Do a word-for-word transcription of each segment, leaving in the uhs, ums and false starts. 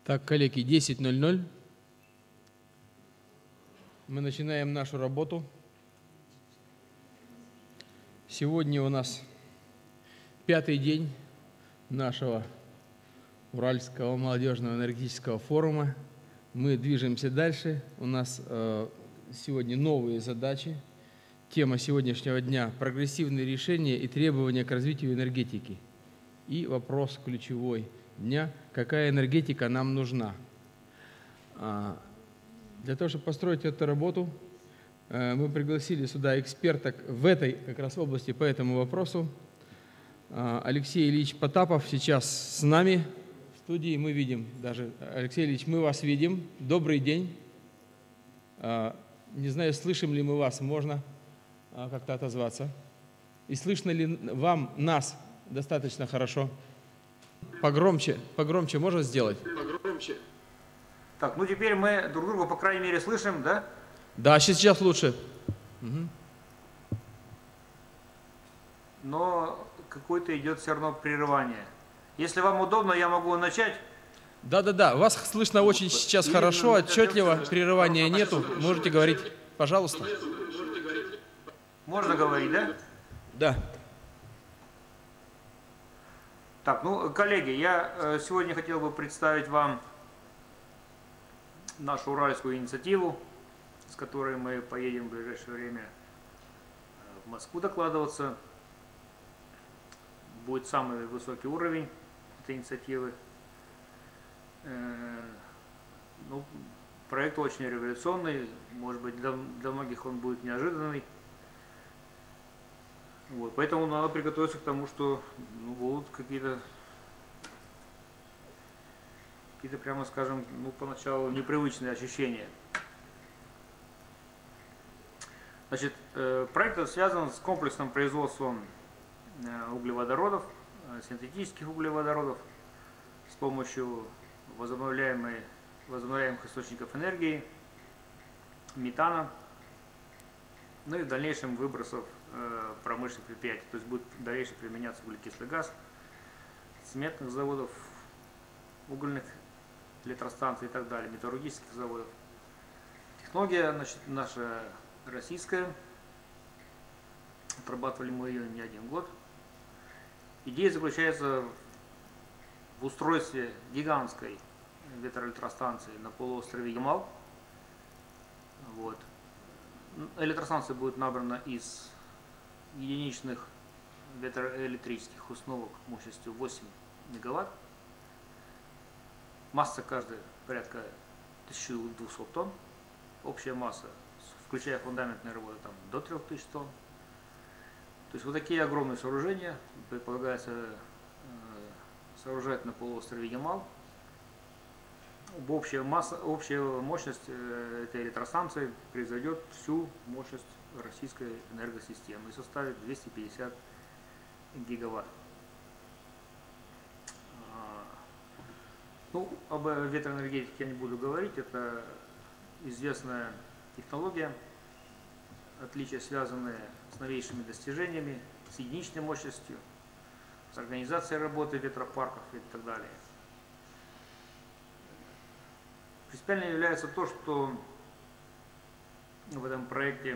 Так, коллеги, десять ноль ноль. Мы начинаем нашу работу. Сегодня у нас пятый день нашего Уральского молодежного энергетического форума. Мы движемся дальше. У нас э, сегодня новые задачи. Тема сегодняшнего дня – прогрессивные решения и требования к развитию энергетики. И вопрос ключевой дня – какая энергетика нам нужна? А, для того, чтобы построить эту работу, э, мы пригласили сюда эксперта в этой как раз области по этому вопросу. А, Алексей Ильич Потапов сейчас с нами в студии. Мы видим даже, Алексей Ильич, мы вас видим. Добрый день. А, не знаю, слышим ли мы вас, можно а, как-то отозваться. И слышно ли вам нас достаточно хорошо? Погромче, погромче можно сделать? Погромче. Так, ну теперь мы друг друга, по крайней мере, слышим, да? Да, сейчас лучше. Угу. Но какое-то идет все равно прерывание. Если вам удобно, я могу начать. Да-да-да, вас слышно очень сейчас Или хорошо, именно отчетливо, для- прерывания нету. Можете говорить, пожалуйста. Можно говорить, да? Да. Так, ну, коллеги, я э, сегодня хотел бы представить вам нашу уральскую инициативу, с которой мы поедем в ближайшее время в Москву докладываться. Будет самый высокий уровень этой инициативы. Э, ну, проект очень революционный, может быть, для, для многих он будет неожиданный. Вот, поэтому надо приготовиться к тому, что ну, будут какие-то, какие-то, прямо скажем, ну, поначалу непривычные ощущения. Значит, э, проект связан с комплексным производством э, углеводородов, э, синтетических углеводородов с помощью возобновляемой, возобновляемых источников энергии, метана, ну и в дальнейшем выбросов э, промышленных предприятий. То есть будет дальше применяться углекислый газ, цементных заводов, угольных электростанций и так далее, металлургических заводов. Технология, значит, наша российская, отрабатывали мы ее не один год. Идея заключается в устройстве гигантской ветроэлектростанции на полуострове Ямал. Вот. Электростанция будет набрана из единичных ветроэлектрических установок мощностью восемь мегаватт. Масса каждой порядка тысяча двести тонн. Общая масса, включая фундаментные работы, там, до трёх тысяч тонн. То есть вот такие огромные сооружения предполагается э, сооружать на полуострове Ямал. Общая масса, общая мощность этой электростанции превзойдет всю мощность российской энергосистемы и составит двести пятьдесят гигаватт. Ну, об ветроэнергетике я не буду говорить, это известная технология, отличия, связанные с новейшими достижениями, с единичной мощностью, с организацией работы ветропарков и так далее. Принципиально является то, что в этом проекте,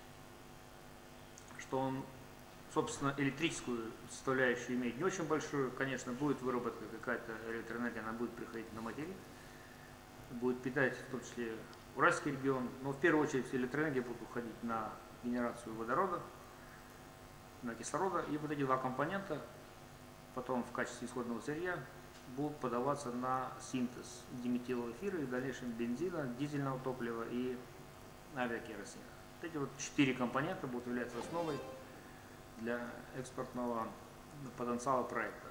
что он, собственно, электрическую составляющую имеет не очень большую. Конечно, будет выработка какая-то электроэнергия, она будет приходить на материк, будет питать в том числе Уральский регион, но в первую очередь электроэнергия будет уходить на генерацию водорода, на кислорода, и вот эти два компонента потом в качестве исходного сырья будут подаваться на синтез диметилового эфира и в дальнейшем бензина, дизельного топлива и авиакеросина. Вот эти вот четыре компонента будут являться основой для экспортного потенциала проекта.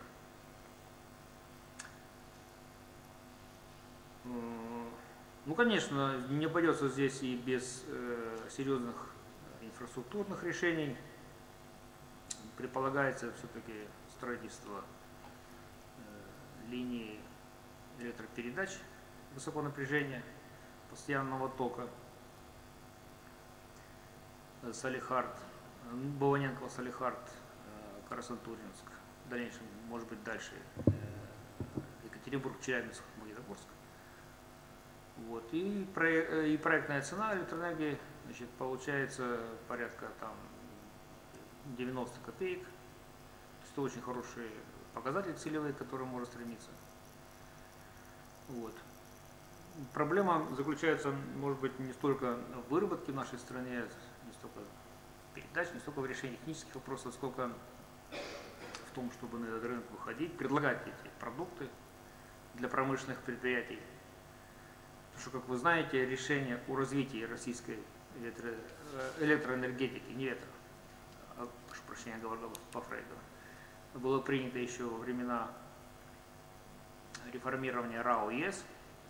Ну, конечно, не обойдется здесь и без э, серьезных инфраструктурных решений. Предполагается все-таки строительство линии электропередач высокого напряжения, постоянного тока, Салихард, Баваненко, Салихард, Карасантуринск, в дальнейшем, может быть, дальше Екатеринбург, Челябинск, Магнитогорск. Вот. И, про, и проектная цена электроэнергии, значит, получается порядка там девяносто копеек. Это очень хорошие показатели целевые, к которым можно стремиться. Вот. Проблема заключается, может быть, не столько в выработке в нашей стране, не столько передач, не столько в решении технических вопросов, сколько в том, чтобы на этот рынок выходить, предлагать эти продукты для промышленных предприятий. Потому что, как вы знаете, решение о развитии российской электро... электроэнергетики, не ветра, а, прошу прощения, говорил по Фрейду, было принято еще во времена реформирования РАО ЕС.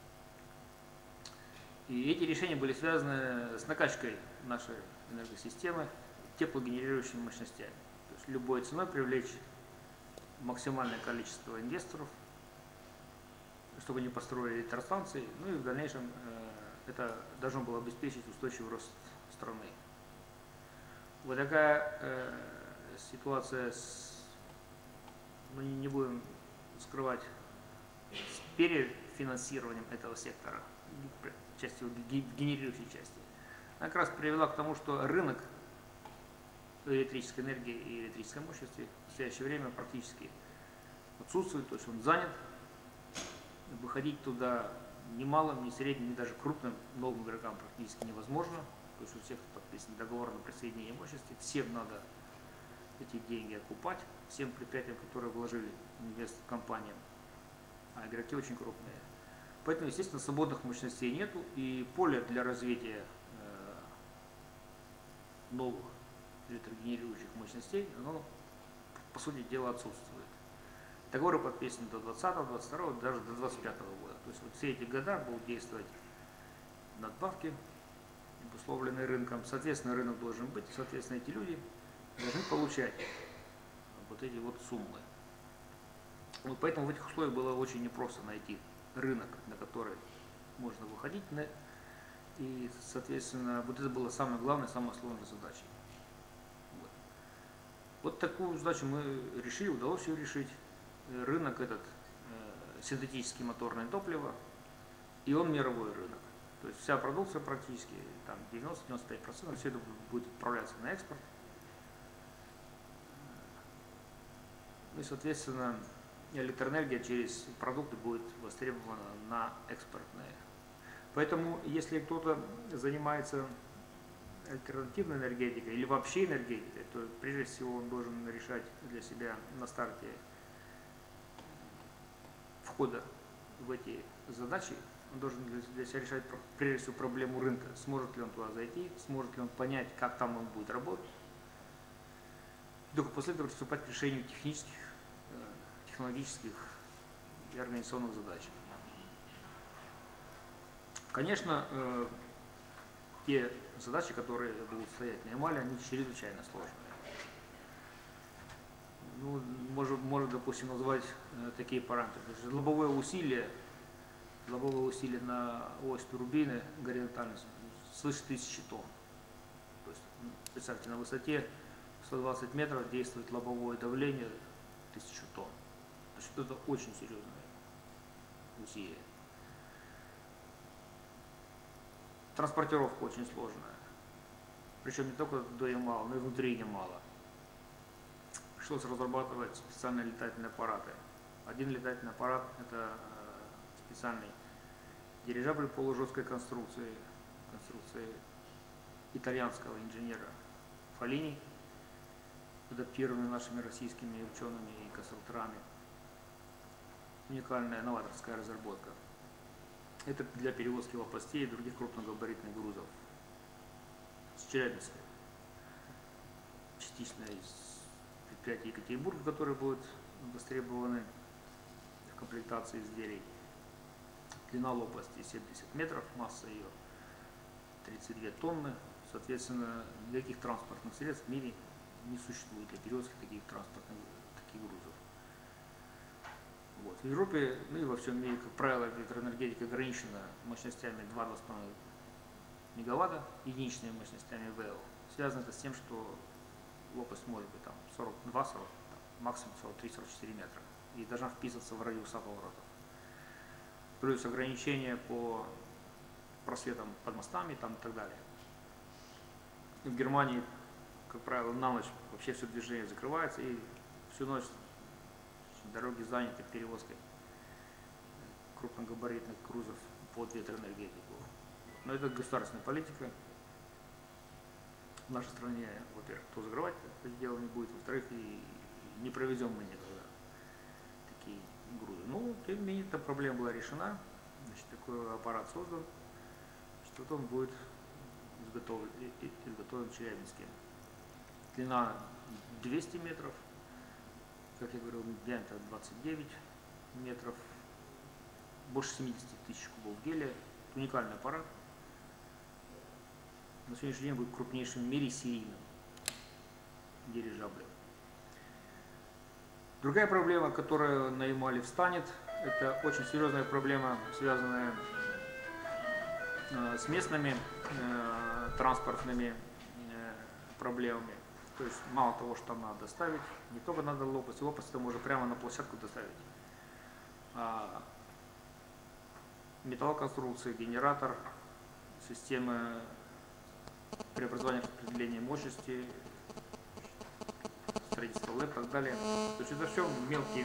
И эти решения были связаны с накачкой нашей энергосистемы теплогенерирующими мощностями. То есть любой ценой привлечь максимальное количество инвесторов, чтобы они построили электростанции, ну и в дальнейшем э, это должно было обеспечить устойчивый рост страны. Вот такая э, ситуация с, мы не будем скрывать, с перефинансированием этого сектора, части, генерирующей части, она как раз привела к тому, что рынок электрической энергии и электрической мощности в настоящее время практически отсутствует, то есть он занят. Выходить туда ни малым, ни средним, ни даже крупным новым игрокам практически невозможно. То есть у всех подписан договор на присоединение мощности, всем надо эти деньги окупать, всем предприятиям, которые вложили инвест компаниям, а игроки очень крупные. Поэтому, естественно, свободных мощностей нету, и поле для развития э, новых электрогенерирующих мощностей, оно, по сути дела, отсутствует. Договоры подписаны до двадцатого, двадцать второго, даже до двадцать пятого года. То есть вот все эти года будут действовать надбавки, обусловленные рынком. Соответственно, рынок должен быть, соответственно, эти люди должны получать вот эти вот суммы. Вот поэтому в этих условиях было очень непросто найти рынок, на который можно выходить. И, соответственно, вот это было самое главное, самая сложная задача. Вот, вот такую задачу мы решили, удалось ее решить. Рынок этот э, синтетическое моторное топливо, и он мировой рынок. То есть вся продукция практически, там девяносто-девяносто пять процентов, все это будет отправляться на экспорт. Ну и, соответственно, электроэнергия через продукты будет востребована на экспортные. Поэтому, если кто-то занимается альтернативной энергетикой или вообще энергетикой, то прежде всего он должен решать для себя на старте входа в эти задачи, он должен для себя решать прежде всего проблему рынка. Сможет ли он туда зайти, сможет ли он понять, как там он будет работать. И только после этого приступать к решению технических, технологических и организационных задач. Конечно, э, те задачи, которые будут стоять на Ямале, они чрезвычайно сложные. Ну, может, может, допустим, назвать э, такие параметры. Лобовое усилие, лобовое усилие на ось турбины горизонтально свыше тысячи тонн. То есть, представьте, на высоте сто двадцать метров действует лобовое давление тысячу тонн. То есть это очень серьезное усилие. Транспортировка очень сложная. Причем не только до Ямала, но и внутри Ямала. Пришлось разрабатывать специальные летательные аппараты. Один летательный аппарат – это специальный дирижабль полужесткой конструкции, конструкции итальянского инженера Фалини, адаптированный нашими российскими учеными и конструкторами. Уникальная новаторская разработка. Это для перевозки лопастей и других крупногабаритных грузов с Челябинска. Частично из предприятия Екатеринбурга, которые будут востребованы в комплектации изделий. Длина лопасти семьдесят метров, масса ее тридцать две тонны. Соответственно, никаких транспортных средств в мире не существует для перевозки таких транспортных таких грузов. Вот. В Европе, ну и во всем мире, как правило, электроэнергетика ограничена мощностями два-два с половиной мегаватта, единичными мощностями ВЭО. Связано это с тем, что лопасть может быть там сорок два сорок, максимум сорок три сорок четыре метра и должна вписываться в радиуса поворотов. Плюс ограничения по просветом под мостами там, и так далее. И в Германии, как правило, на ночь вообще все движение закрывается, и всю ночь дороги заняты перевозкой крупногабаритных грузов под ветроэнергетику. Но это государственная политика. В нашей стране, во-первых, кто закрывать это дело не будет, во-вторых, и не провезем мы никогда такие грузы. Ну, тем не менее, эта проблема была решена. Значит, такой аппарат создан, что он будет изготовлен, изготовлен в Челябинске. Длина двести метров, как я говорил, диаметр двадцать девять метров, больше семидесяти тысяч кубов гелия. Это уникальный аппарат. На сегодняшний день будет крупнейшим в мире серийным дирижаблем. Другая проблема, которая на Ямале встанет, это очень серьезная проблема, связанная э, с местными э, транспортными э, проблемами. То есть мало того, что там надо доставить, не только надо лопасть, лопасть можно прямо на площадку доставить. А металлоконструкции, генератор, системы преобразования распределения мощности, строительство ЛЭП и так далее. То есть это все мелкие,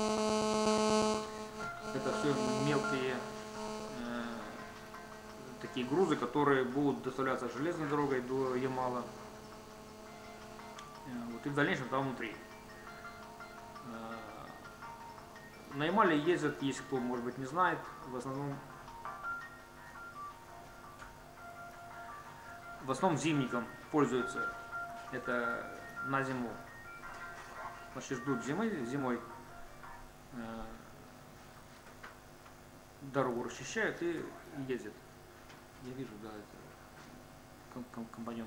это все мелкие э, такие грузы, которые будут доставляться железной дорогой до Ямала. Э, вот, и в дальнейшем там внутри. Э, на Ямале ездят, если кто, может быть, не знает, в основном в основном зимником пользуются. Это на зиму. Значит, ждут зимы, зимой э, дорогу расчищают и ездят. Я вижу, да, это ком ком компаньон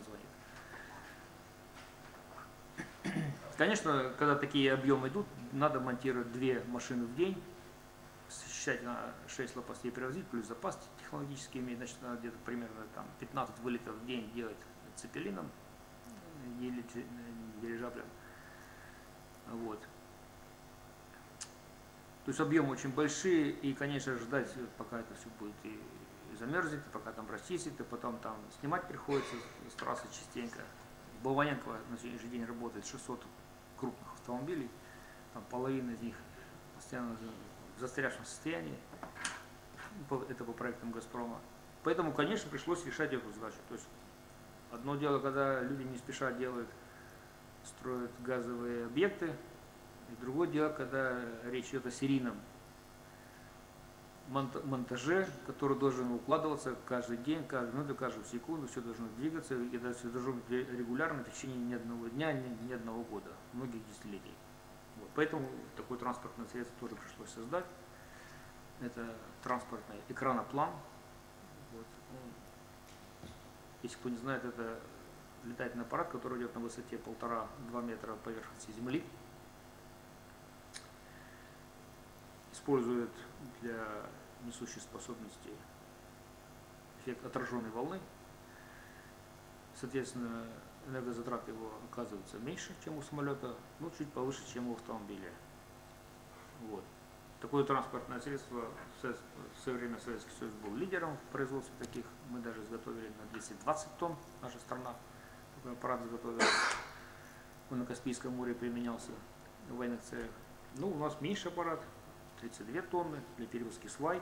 звонит. Конечно, когда такие объемы идут, надо монтировать две машины в день, считать на шесть лопастей привозить, плюс запас технологический иметь, значит, надо где-то примерно там пятнадцать вылетов в день делать цепелином или дирижаблем. Вот. То есть объемы очень большие, и, конечно, ждать, пока это все будет и, и замерзнет, и пока там расчистит, и потом там снимать приходится с трассы частенько. В Болваненково на сегодняшний день работает шестьсот крупных автомобилей, там половина из них постоянно в застрявшем состоянии, это по проектам Газпрома. Поэтому, конечно, пришлось решать эту задачу. То есть одно дело, когда люди не спеша делают, строят газовые объекты, и другое дело, когда речь идет о серийном монтаже, который должен укладываться каждый день, каждую минуту, каждую секунду, все должно двигаться, и это все должно быть регулярно в течение ни одного дня, ни, ни одного года, многих десятилетий. Вот. Поэтому такое транспортное средство тоже пришлось создать. Это транспортный экраноплан. Вот. Если кто не знает, это летательный аппарат, который идет на высоте полтора-два метра поверхности Земли. Использует для несущей способности эффект отраженной волны. Соответственно, энергозатраты его оказываются меньше, чем у самолета, но чуть повыше, чем у автомобиля. Вот. Такое транспортное средство в свое время Советский Союз был лидером в производстве таких. Мы даже изготовили на двести двадцать тонн, наша страна такой аппарат изготовила. Он на Каспийском море применялся в военных целях. Ну, у нас меньше аппарат, тридцать две тонны для перевозки свай.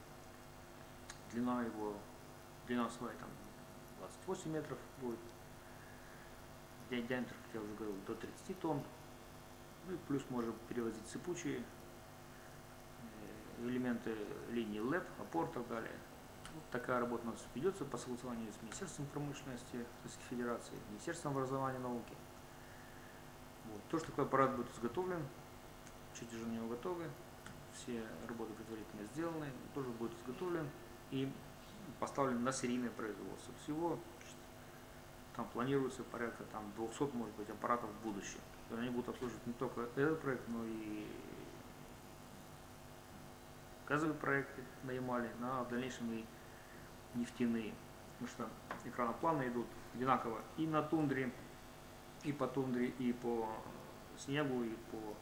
Длина его, длина свай там двадцать восемь метров будет. Диаметр, как я уже говорил, до тридцати тонн. Ну и плюс можем перевозить сыпучие элементы линии ЛЭП, опор и так далее. Вот такая работа у нас ведется по согласованию с Министерством промышленности Российской Федерации, Министерством образования и науки. Вот. То, что такой аппарат будет изготовлен, чертежи у него готовы, все работы предварительно сделаны, тоже будет изготовлен и поставлен на серийное производство. Всего там планируется порядка там, двухсот, может быть, аппаратов в будущем. И они будут обслуживать не только этот проект, но и газовые проекты на Ямале, но в дальнейшем и нефтяные. Потому что экранопланы идут одинаково и на тундре, и по тундре, и по снегу, и по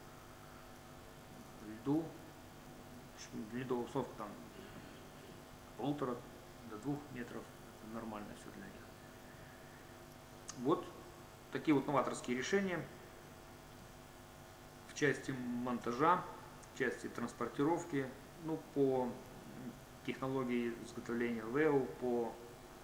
льду. Ледовых сов там полутора до двух метров, это нормально все для них. Вот такие вот новаторские решения в части монтажа, в части транспортировки, ну, по технологии изготовления ВЭУ, по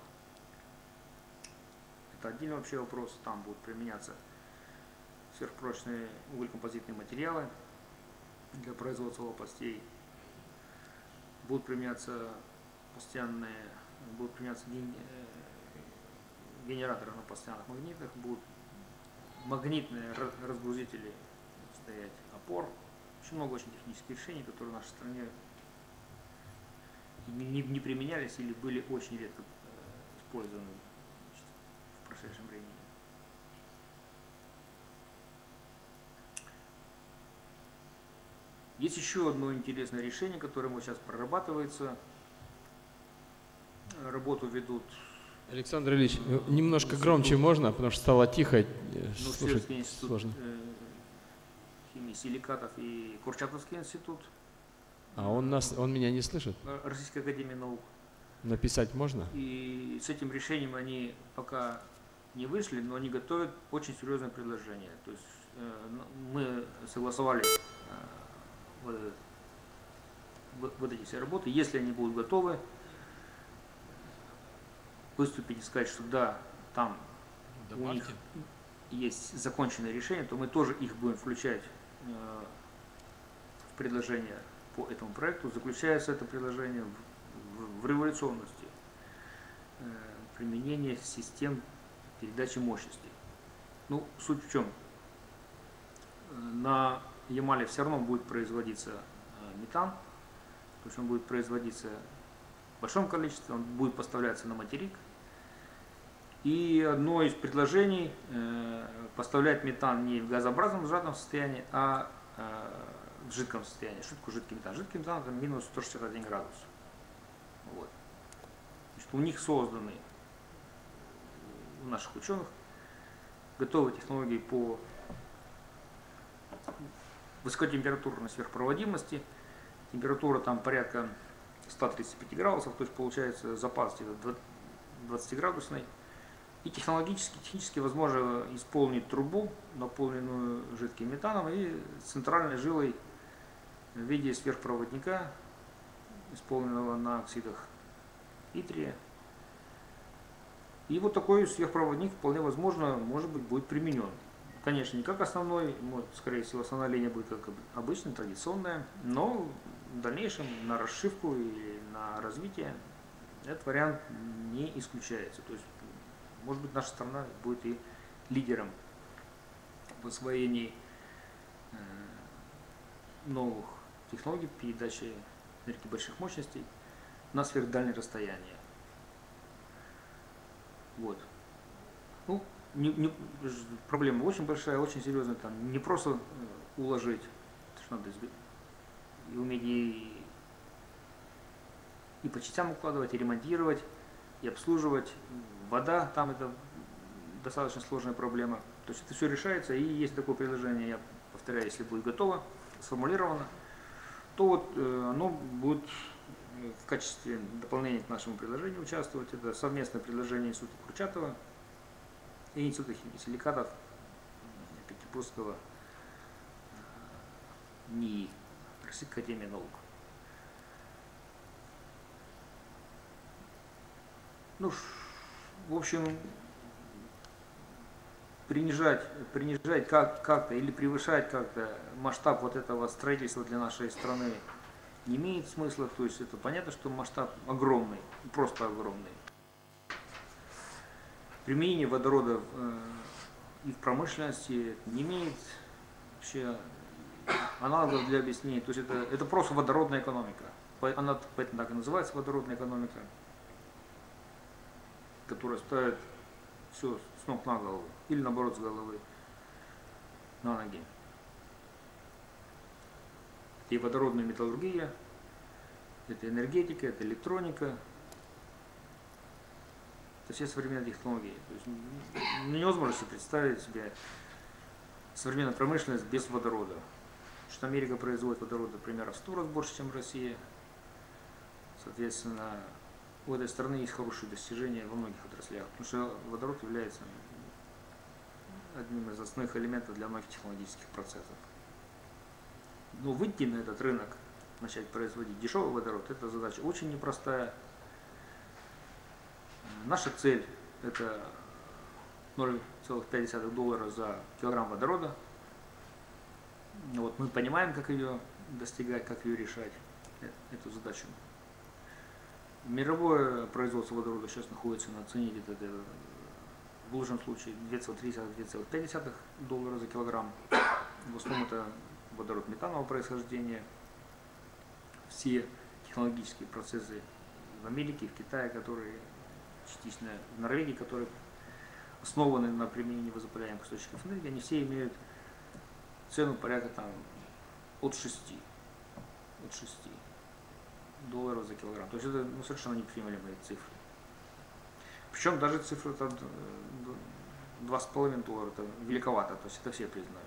это отдельный вообще вопрос, там будут применяться сверхпрочные углекомпозитные материалы для производства лопастей, будут применяться постоянные, будут применяться генераторы на постоянных магнитах, будут магнитные разгрузители стоять опор. Очень много очень технических решений, которые в нашей стране не, не применялись или были очень редко использованы в прошедшем времени. Есть еще одно интересное решение, которое вот сейчас прорабатывается. Работу ведут. Александр Ильич, немножко громче можно, потому что стало тихо, ну, слушать институт, сложно. Э, химии силикатов и Курчатовский институт. А он нас, он меня не слышит? Российской академии наук. Написать можно? И с этим решением они пока не вышли, но они готовят очень серьезное предложение. То есть э, мы согласовали э, вот, вот, вот эти все работы. Если они будут готовы, выступить и сказать, что да, там Добавьте. У них есть законченное решение, то мы тоже их будем включать э, в предложение по этому проекту. Заключается это предложение в, в, в революционности э, применения систем передачи мощностей. Ну, суть в чем? На Ямале все равно будет производиться э, метан, то есть он будет производиться в большом количестве, он будет поставляться на материк. И одно из предложений э, поставлять метан не в газообразном сжатом состоянии, а э, в жидком состоянии. Что такое жидкий метан? Жидкий метан это минус сто шестьдесят один градус. Вот. Значит, у них созданы, у наших ученых, готовые технологии по высокотемпературной сверхпроводимости. Температура там порядка ста тридцати пяти градусов, то есть получается запас где-то двадцатиградусный. И технологически, технически возможно исполнить трубу, наполненную жидким метаном, и центральной жилой в виде сверхпроводника, исполненного на оксидах итрия. И вот такой сверхпроводник вполне возможно, может быть, будет применен. Конечно, не как основной, скорее всего, основная линия будет как обычная, традиционная, но в дальнейшем на расшивку и на развитие этот вариант не исключается. То есть, может быть, наша страна будет и лидером в освоении новых технологий передачи энергии больших мощностей на сверхдальние расстояния. Вот. Ну, не, не, проблема очень большая, очень серьезная. Там не просто уложить, что надо и уметь и, и по частям укладывать, и ремонтировать, и обслуживать. Вода, там это достаточно сложная проблема. То есть это все решается, и есть такое предложение, я повторяю, если будет готово, сформулировано, то вот э, оно будет в качестве дополнения к нашему предложению участвовать. Это совместное предложение Института Курчатова и Института химии силикатов Петербургского НИИ, Российской академии наук. Ну, в общем, принижать, принижать как, как-то или превышать как-то масштаб вот этого строительства для нашей страны не имеет смысла. То есть это понятно, что масштаб огромный, просто огромный. Применение водорода э, и в промышленности не имеет вообще аналогов для объяснения. То есть это, это просто водородная экономика. Она поэтому так и называется водородная экономика, которая ставит все с ног на голову, или наоборот с головы на ноги. Это и водородная металлургия, это энергетика, это электроника, это все современные технологии. То есть невозможно себе представить себе современную промышленность без водорода. Что Америка производит водорода примерно в сто раз больше, чем Россия. Соответственно, у этой страны есть хорошие достижения во многих отраслях, потому что водород является одним из основных элементов для многих технологических процессов. Но выйти на этот рынок, начать производить дешевый водород, это задача очень непростая. Наша цель – это ноль целых пять десятых доллара за килограмм водорода. Вот мы понимаем, как ее достигать, как ее решать, эту задачу. Мировое производство водорода сейчас находится на цене где-то в лучшем случае две целых три десятых — две целых пять десятых доллара за килограмм. В основном это водород метанового происхождения. Все технологические процессы в Америке, в Китае, которые частично в Норвегии, которые основаны на применении возобновляемых источников энергии, они все имеют цену порядка там от шести долларов за килограмм. То есть это ну, совершенно неприемлемые цифры. Причем даже цифра там два с половиной доллара это великовато, то есть это все признают.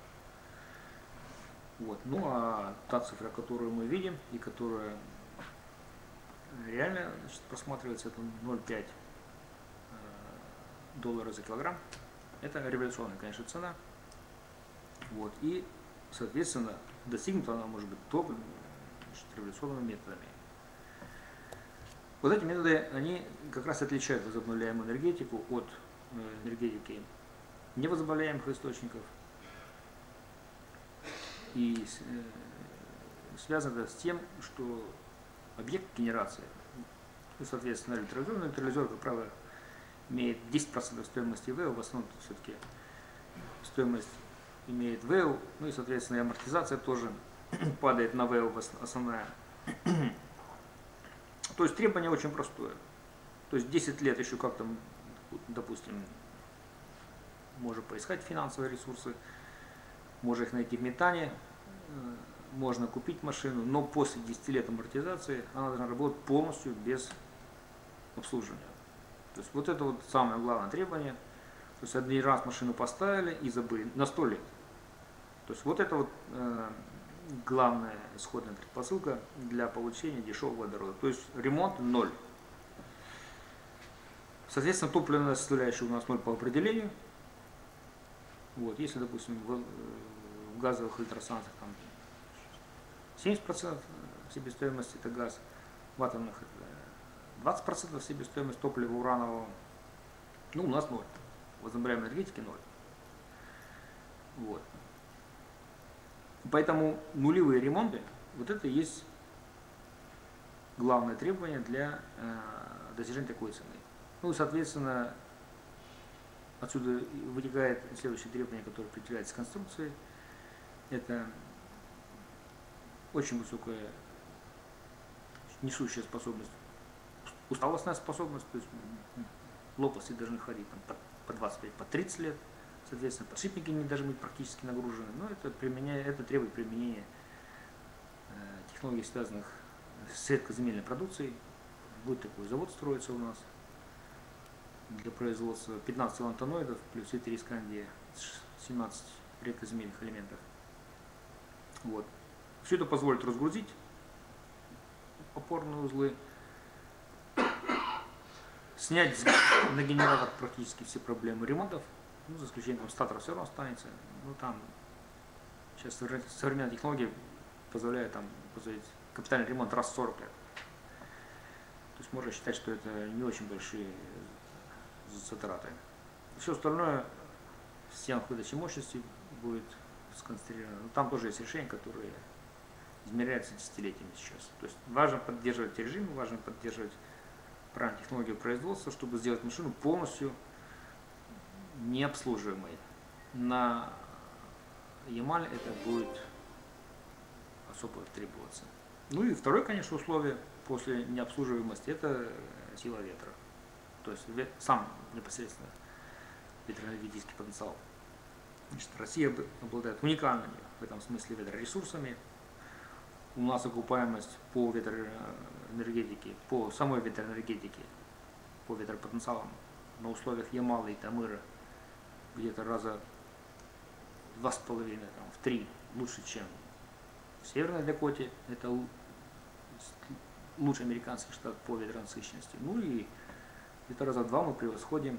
Вот. Ну а та цифра, которую мы видим и которая реально значит, просматривается, это ноль целых пять доллара за килограмм. Это революционная, конечно, цена. Вот. И, соответственно, достигнута она может быть только значит, революционными методами. Вот эти методы, они как раз отличают возобновляемую энергетику от энергетики невозобновляемых источников. И связано это с тем, что объект генерации, ну, соответственно, электролизер, но электролизер, как правило, имеет десять процентов стоимости ВЭО, в основном все-таки стоимость имеет ВЭО, ну и, соответственно, и амортизация тоже падает на ВЭО основная. То есть требование очень простое. То есть десять лет еще как-то, допустим, можно поискать финансовые ресурсы, можно их найти в метане, можно купить машину, но после десяти лет амортизации она должна работать полностью без обслуживания. То есть вот это вот самое главное требование. То есть один раз машину поставили и забыли на сто лет. То есть вот это вот э, главная исходная предпосылка для получения дешевого водорода. То есть ремонт ноль. Соответственно, топливная составляющая у нас ноль по определению. Вот, если, допустим, в, в газовых электростанциях там семьдесят процентов себестоимости это газ, в атомных это двадцать процентов себестоимость топлива уранового, ну у нас ноль. В возобновляемой энергетике ноль. Вот. Поэтому нулевые ремонты, вот это и есть главное требование для э, достижения такой цены. Ну и, соответственно, отсюда вытекает следующее требование, которое определяется конструкцией. Это очень высокая несущая способность, усталостная способность, то есть лопасти должны ходить там, по, по двадцать пять, по тридцать лет, соответственно, подшипники не должны быть практически нагружены, но это, это требует применения э, технологий, связанных с редкоземельной продукцией. Будет такой завод строиться у нас для производства пятнадцати лантаноидов плюс итерискандия, семнадцати редкоземельных элементов. Вот. Все это позволит разгрузить опорные узлы, снять на генератор практически все проблемы ремонтов, ну, за исключением там, статора все равно останется. Ну, там сейчас современные технологии позволяют там позволить капитальный ремонт раз в сорок лет. То есть можно считать, что это не очень большие затраты. Все остальное в системах выдачи мощности будет сконцентрировано. Но там тоже есть решения, которые измеряются десятилетиями сейчас. То есть важно поддерживать режим, важно поддерживать правильную технологию производства, чтобы сделать машину полностью необслуживаемой. На Ямаль это будет особо требоваться. Ну и второе, конечно, условие после необслуживаемости – это сила ветра. То есть сам непосредственно ветроэнергетический потенциал. Значит, Россия обладает уникальными в этом смысле ветроресурсами. У нас окупаемость по ветроэнергетике, по самой ветроэнергетике, по ветропотенциалам на условиях Ямала и Тамыра где-то раза два с половиной, там, в три лучше, чем в Северной Дакоте. Это лучший американский штат по ветронасыщенности. Ну и где-то раза в два мы превосходим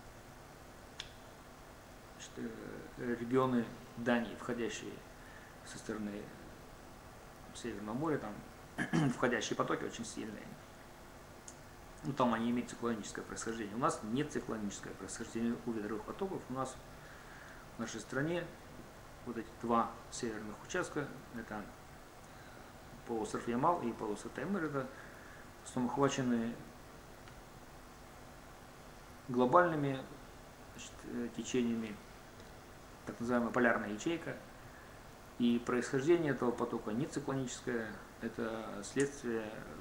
регионы Дании, входящие со стороны Северного моря, там входящие потоки очень сильные. Ну, там они имеют циклоническое происхождение. У нас нет циклонического происхождения у ветровых потоков. У нас в нашей стране вот эти два северных участка, это полуостров Ямал и полуостров Таймыр, это в основном охвачены глобальными, значит, течениями, так называемая полярная ячейка. И происхождение этого потока не циклоническое, это следствие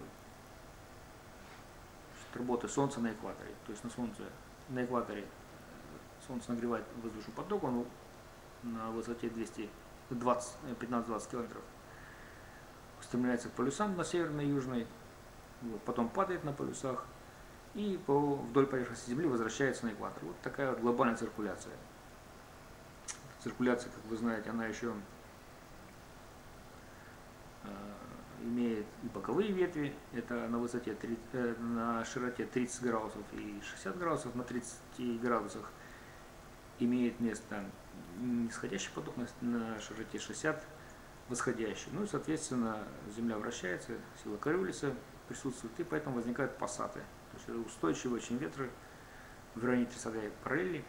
работы Солнца на экваторе. То есть на Солнце, на экваторе Солнце нагревает воздушный поток, он на высоте двести двадцать пятнадцать-двадцать километров устремляется к полюсам на северной и южной, вот, потом падает на полюсах и по, вдоль поверхности Земли возвращается на экватор. Вот такая вот глобальная циркуляция. Циркуляция, как вы знаете, она еще э, имеет и боковые ветви, это на высоте, э, на широте тридцать градусов и шестьдесят градусов, на тридцати градусах имеет место нисходящий поток, на, на широте шестьдесят восходящий. Ну и, соответственно, Земля вращается, сила Кориолиса присутствует, и поэтому возникают пассаты. То есть устойчивые очень ветры в районе тридцатой параллели.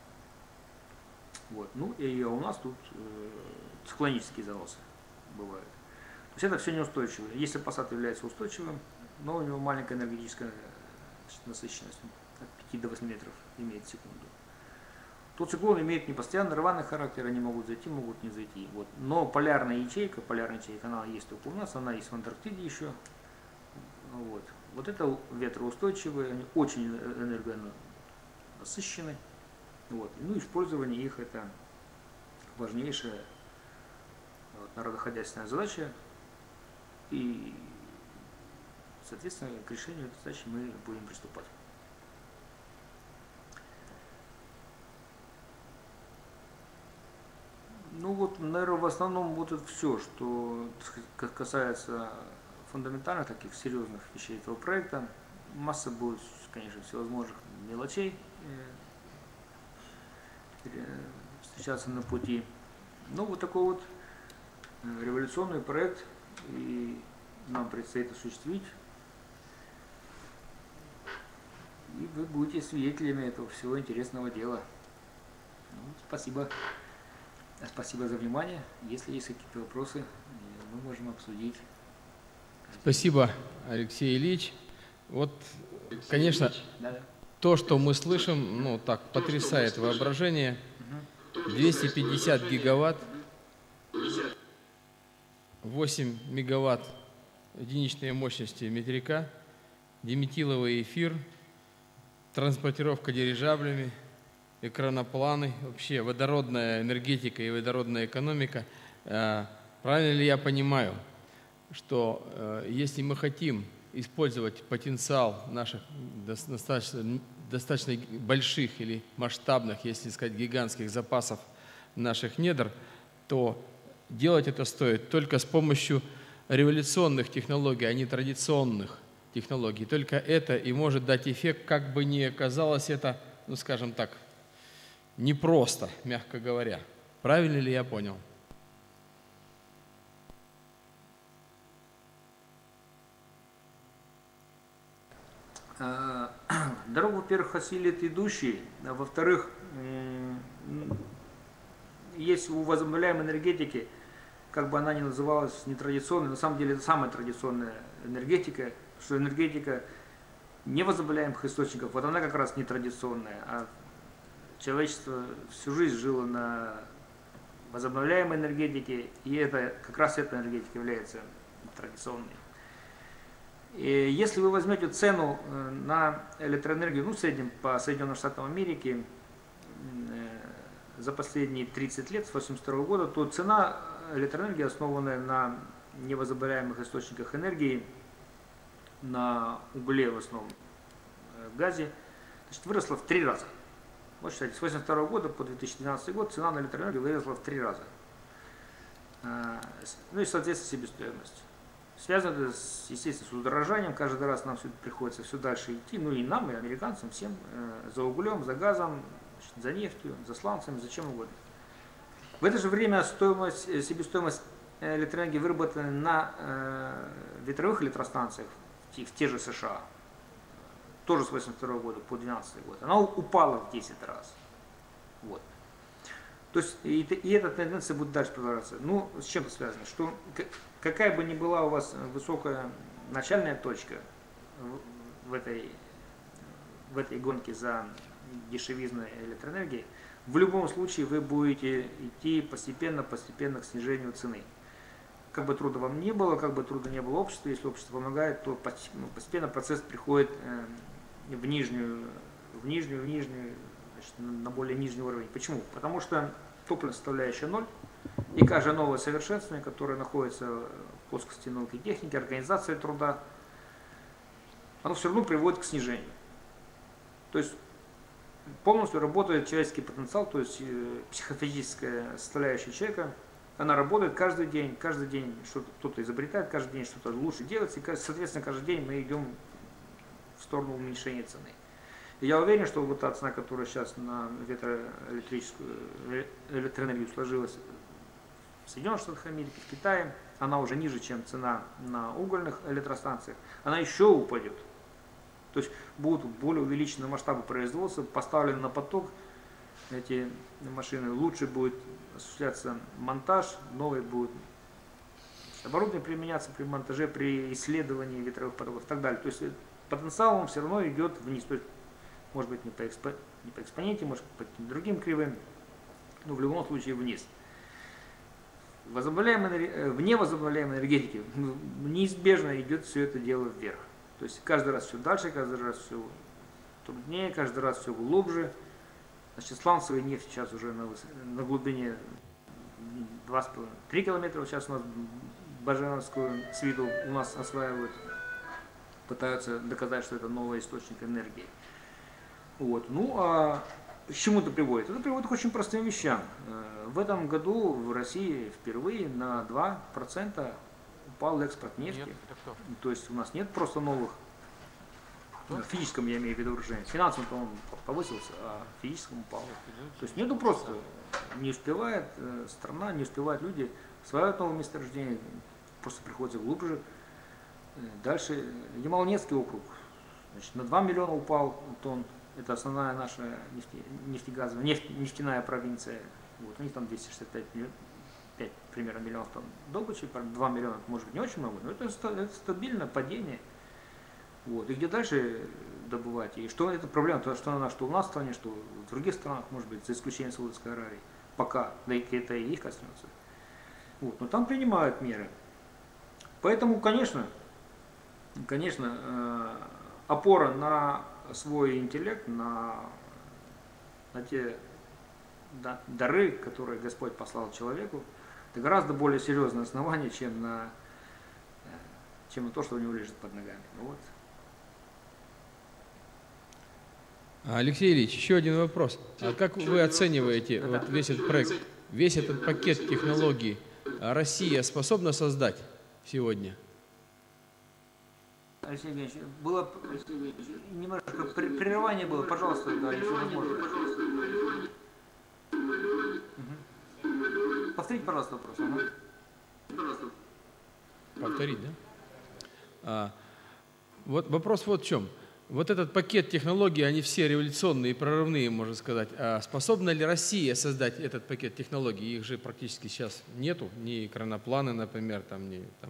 Вот. Ну и у нас тут э, циклонические заносы бывают. То есть это все неустойчивое. Если пассат является устойчивым, но у него маленькая энергетическая насыщенность, от пяти до восьми метров имеет в секунду, то циклон имеет непостоянный рваный характер, они могут зайти, могут не зайти. Вот. Но полярная ячейка, полярная ячейка, она есть только у нас, она есть в Антарктиде еще. Вот, вот это ветры устойчивые, они очень энергонасыщены. Вот. Ну, использование их это важнейшая вот, народохозяйственная задача. И, соответственно, к решению этой задачи мы будем приступать. Ну вот, наверное, в основном вот это все, что касается фундаментальных таких серьезных вещей этого проекта. Масса будет, конечно, всевозможных мелочей встречаться на пути. Ну вот такой вот революционный проект, и нам предстоит осуществить. И вы будете свидетелями этого всего интересного дела. Ну, спасибо. Спасибо за внимание. Если есть какие-то вопросы, мы можем обсудить. Спасибо, Алексей Ильич. Вот, конечно, то, что мы слышим, ну так, потрясает воображение. двести пятьдесят гигаватт, восемь мегаватт единичной мощности метрика, диметиловый эфир, транспортировка дирижаблями, экранопланы, вообще водородная энергетика и водородная экономика. Правильно ли я понимаю, что если мы хотим использовать потенциал наших достаточно, достаточно больших или масштабных, если сказать, гигантских запасов наших недр, то делать это стоит только с помощью революционных технологий, а не традиционных технологий. Только это и может дать эффект, как бы ни казалось это, ну скажем так, непросто, мягко говоря. Правильно ли я понял? Дорогу, во-первых, осилит идущий, а во-вторых, есть у возобновляемой энергетики, как бы она ни называлась, нетрадиционной, на самом деле это самая традиционная энергетика, что энергетика невозобновляемых источников, вот она как раз нетрадиционная, а человечество всю жизнь жило на возобновляемой энергетике, и это, как раз эта энергетика является традиционной. И если вы возьмете цену на электроэнергию, ну, в среднем по Соединенным Штатам Америки за последние тридцать лет, с восемьдесят второго года, то цена электроэнергии, основанная на невозобновляемых источниках энергии, на угле в основном, газе, значит, выросла в три раза. Вот считайте, с восемьдесят второго года по две тысячи двенадцатый год цена на электроэнергию выросла в три раза. Ну и, соответственно, себестоимость. Связано, с, естественно, с удорожанием. Каждый раз нам все приходится все дальше идти. Ну и нам, и американцам, всем э, за углем, за газом, значит, за нефтью, за сланцами, за чем угодно. В это же время стоимость, себестоимость электроэнергии, выработанной на э, ветровых электростанциях в, в те же США, тоже с восемьдесят второго года по двенадцатый год, она упала в десять раз. Вот. То есть и, и эта тенденция будет дальше продолжаться. Ну, с чем это связано? Что какая бы ни была у вас высокая начальная точка в, в, этой, в этой гонке за дешевизной электроэнергией, в любом случае вы будете идти постепенно-постепенно к снижению цены. Как бы труда вам не было, как бы труда не было обществу, если общество помогает, то постепенно процесс приходит в нижнюю, в нижнюю, в нижнюю, значит, на более нижний уровень. Почему? Потому что топливная составляющая ноль, и каждое новое совершенствование, которое находится в плоскости науки и техники, организации труда, оно все равно приводит к снижению. То есть полностью работает человеческий потенциал, то есть психофизическая составляющая человека, она работает каждый день, каждый день что-то кто-то изобретает, каждый день что-то лучше делается, и, соответственно, каждый день мы идем в сторону уменьшения цены. И я уверен, что вот та цена, которая сейчас на ветроэлектрическую электроэнергию сложилась в Соединенных Штатах Америки, в Китае, она уже ниже, чем цена на угольных электростанциях, она еще упадет. То есть будут более увеличенные масштабы производства, поставлены на поток эти машины, лучше будет осуществляться монтаж, новые будут оборудование применяться при монтаже, при исследовании ветровых потоков и так далее. То есть потенциал он все равно идет вниз. То есть, может быть, не по, экспо, не по экспоненте, может по каким-то другим кривым, но в любом случае вниз. Возобновляемой, вне возобновляемой энергетики неизбежно идет все это дело вверх. То есть каждый раз все дальше, каждый раз все труднее, каждый раз все глубже. Значит, сланцевая нефть сейчас уже на, на глубине два-три километра. Сейчас у нас Бажановскую свиту у нас осваивают, пытаются доказать, что это новый источник энергии. Вот. Ну а к чему это приводит? Это приводит к очень простым вещам. В этом году в России впервые на два процента упал экспорт нефти. Нет, то есть у нас нет просто новых, в физическом я имею в виду выражение. Финансовым он повысился, а в физическом упал. То есть нету просто, не успевает страна, не успевают люди осваивать новые месторождения, просто приходится глубже. Дальше Ямало-Ненецкий округ, значит, на два миллиона упал тонн. Это основная наша нефте, нефтегазовая, нефть, нефтяная провинция. Вот, у них там двести шестьдесят пять миллионов, пять примерно миллионов тонн добычи, два миллиона, может быть, не очень много, но это, это стабильное падение. Вот. И где дальше добывать? И что это проблема? То, что она, что у нас в стране, что в других странах, может быть, за исключением Саудовской Аравии, пока, да и это и их коснется. Вот. Но там принимают меры. Поэтому, конечно, конечно, опора на свой интеллект, на, на те да, дары, которые Господь послал человеку, это гораздо более серьезное основание, чем на, чем на то, что у него лежит под ногами. Вот. Алексей Ильич, еще один вопрос. А как вы оцениваете вот весь этот проект, весь этот пакет технологий Россия способна создать сегодня? Алексей Евгеньевич, было немножко прерывание было, пожалуйста, да, если возможно. Угу. Повторите, пожалуйста, вопрос. Ага. Повторить, да? А, вот вопрос вот в чем. Вот этот пакет технологий, они все революционные и прорывные, можно сказать. А способна ли Россия создать этот пакет технологий? Их же практически сейчас нету, ни кранопланы, например, там, ни там,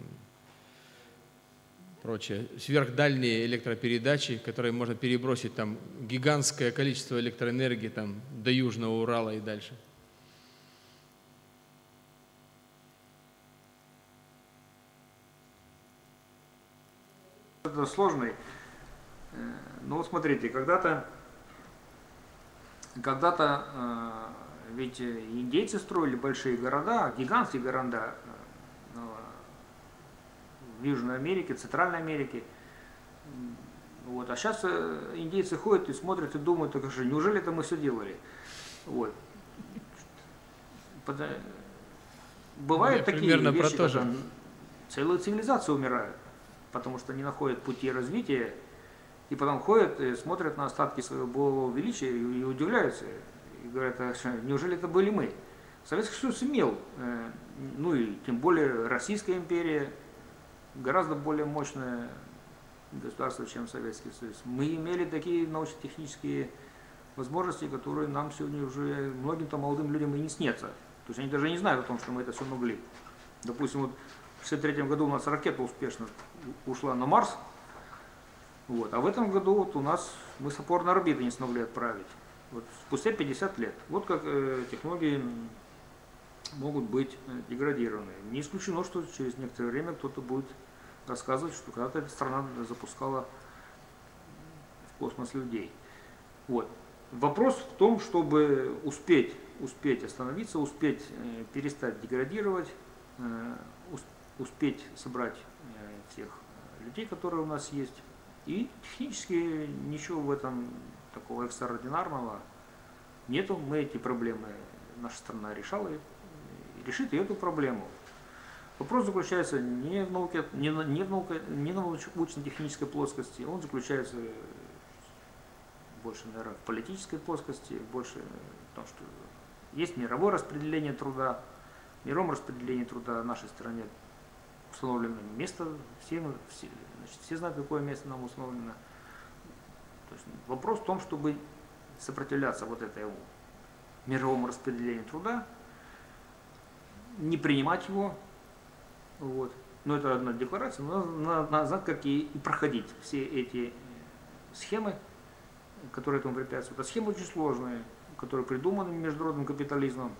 прочее. Сверхдальние электропередачи, которые можно перебросить там гигантское количество электроэнергии там, до Южного Урала и дальше. Это сложный. Ну вот смотрите, когда-то, когда-то э, ведь индейцы строили большие города, гигантские города э, в Южной Америке, Центральной Америке. Вот. А сейчас э, индейцы ходят и смотрят и думают, так же, неужели это мы все делали? Вот. Под, бывают Я такие примерно вещи, про то же. когда, целые цивилизации умирают, потому что не находят пути развития, и потом ходят и смотрят на остатки своего былого величия и, и удивляются, и говорят, а что, неужели это были мы? Советский Союз имел, э, ну и тем более Российская империя, гораздо более мощное государство, чем Советский Союз. Мы имели такие научно-технические возможности, которые нам сегодня уже многим-то молодым людям и не снятся. То есть они даже не знают о том, что мы это все могли. Допустим, вот в шестьдесят третьем году у нас ракета успешно ушла на Марс, вот, а в этом году вот у нас мы с опорной орбиты не смогли отправить. Вот, спустя пятьдесят лет. Вот как э, технологии могут быть э, деградированы. Не исключено, что через некоторое время кто-то будет рассказывать, что когда-то эта страна запускала в космос людей. Вот. Вопрос в том, чтобы успеть, успеть остановиться, успеть э, перестать деградировать, э, успеть собрать э, тех людей, которые у нас есть. И технически ничего в этом такого экстраординарного нету. Мы эти проблемы, наша страна решала, и решит и эту проблему. Вопрос заключается не в науке, не, не в науке, не на научно-технической плоскости, он заключается больше, наверное, в политической плоскости, больше в том, что есть мировое распределение труда, в мировом распределении труда в нашей стране установлено место, все, все, значит, все знают, какое место нам установлено. То есть вопрос в том, чтобы сопротивляться вот этому мировому распределению труда, не принимать его. Вот. Но это одна декларация, но надо, надо как и, и проходить все эти схемы, которые этому препятствуют. А схемы очень сложные, которые придуманы международным капитализмом.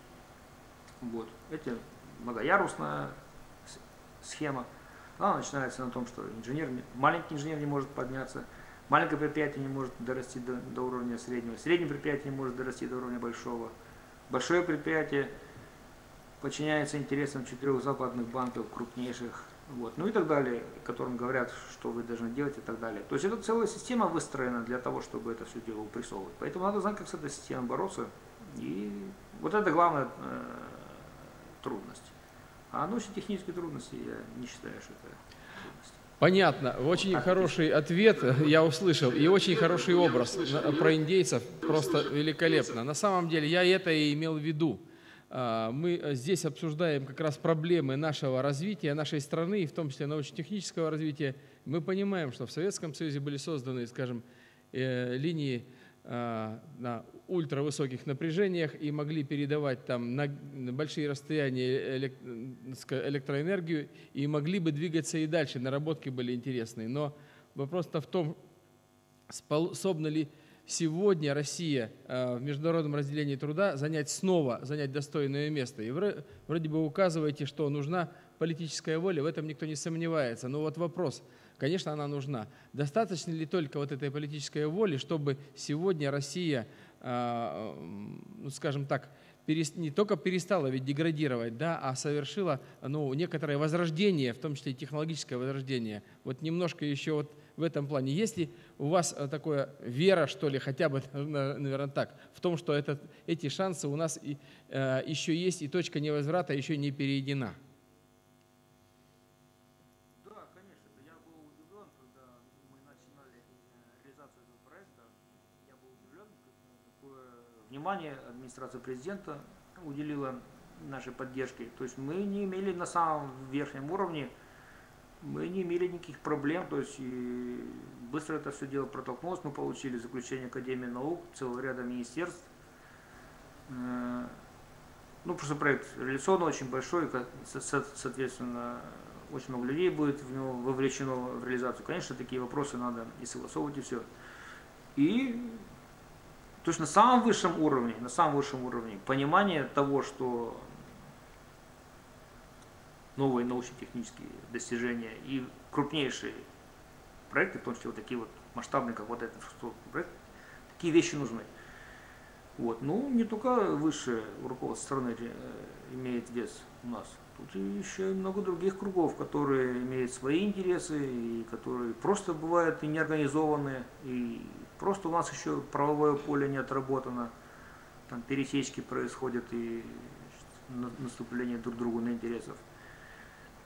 Вот. Это многоярусная схема. Она начинается на том, что инженер, маленький инженер не может подняться, маленькое предприятие не может дорасти до, до уровня среднего, среднее предприятие не может дорасти до уровня большого, большое предприятие подчиняется интересам четырех западных банков, крупнейших, вот, ну и так далее, которым говорят, что вы должны делать и так далее. То есть это целая система выстроена для того, чтобы это все дело упрессовывать. Поэтому надо знать, как с этой системой бороться. И вот это главная э, трудность. А научно-технические трудности, я не считаю, что это трудности. Понятно. Очень хороший ответ я услышал. И очень хороший образ про индейцев. Просто великолепно. На самом деле я это и имел в виду. Мы здесь обсуждаем как раз проблемы нашего развития, нашей страны, и в том числе научно-технического развития. Мы понимаем, что в Советском Союзе были созданы, скажем, линии на ультравысоких напряжениях и могли передавать там на большие расстояния электроэнергию и могли бы двигаться и дальше, наработки были интересные. Но вопрос-то в том, способна ли сегодня Россия в международном разделении труда занять снова, занять достойное место. И вроде бы указываете, что нужна политическая воля, в этом никто не сомневается. Но вот вопрос, конечно, она нужна. Достаточно ли только вот этой политической воли, чтобы сегодня Россия, ну, скажем так, не только перестала ведь деградировать, да, а совершила, ну, некоторое возрождение, в том числе и технологическое возрождение. Вот немножко еще вот в этом плане. Есть ли у вас такая вера, что ли, хотя бы, наверное, так, в том, что этот, эти шансы у нас и, э, еще есть, и точка невозврата еще не перейдена? Да, конечно. Я был удивлен, когда мы начинали реализацию этого проекта. Я был удивлен, какое внимание администрация президента уделила нашей поддержке. То есть мы не имели на самом верхнем уровне, мы не имели никаких проблем, то есть и быстро это все дело протолкнулось, мы получили заключение Академии наук, целого ряда министерств. Ну, просто проект реализационный, очень большой, соответственно, очень много людей будет в него вовлечено в реализацию. Конечно, такие вопросы надо и согласовывать, и все. И то есть на самом высшем уровне, на самом высшем уровне понимание того, что новые научно-технические достижения и крупнейшие проекты, в том числе вот такие вот масштабные, как вот этот проект, такие вещи нужны. Вот. Ну, не только высшее руководство страны имеет вес у нас, тут еще и много других кругов, которые имеют свои интересы, и которые просто бывают и неорганизованные, и просто у нас еще правовое поле не отработано, там пересечки происходят и наступление друг другу на интересов.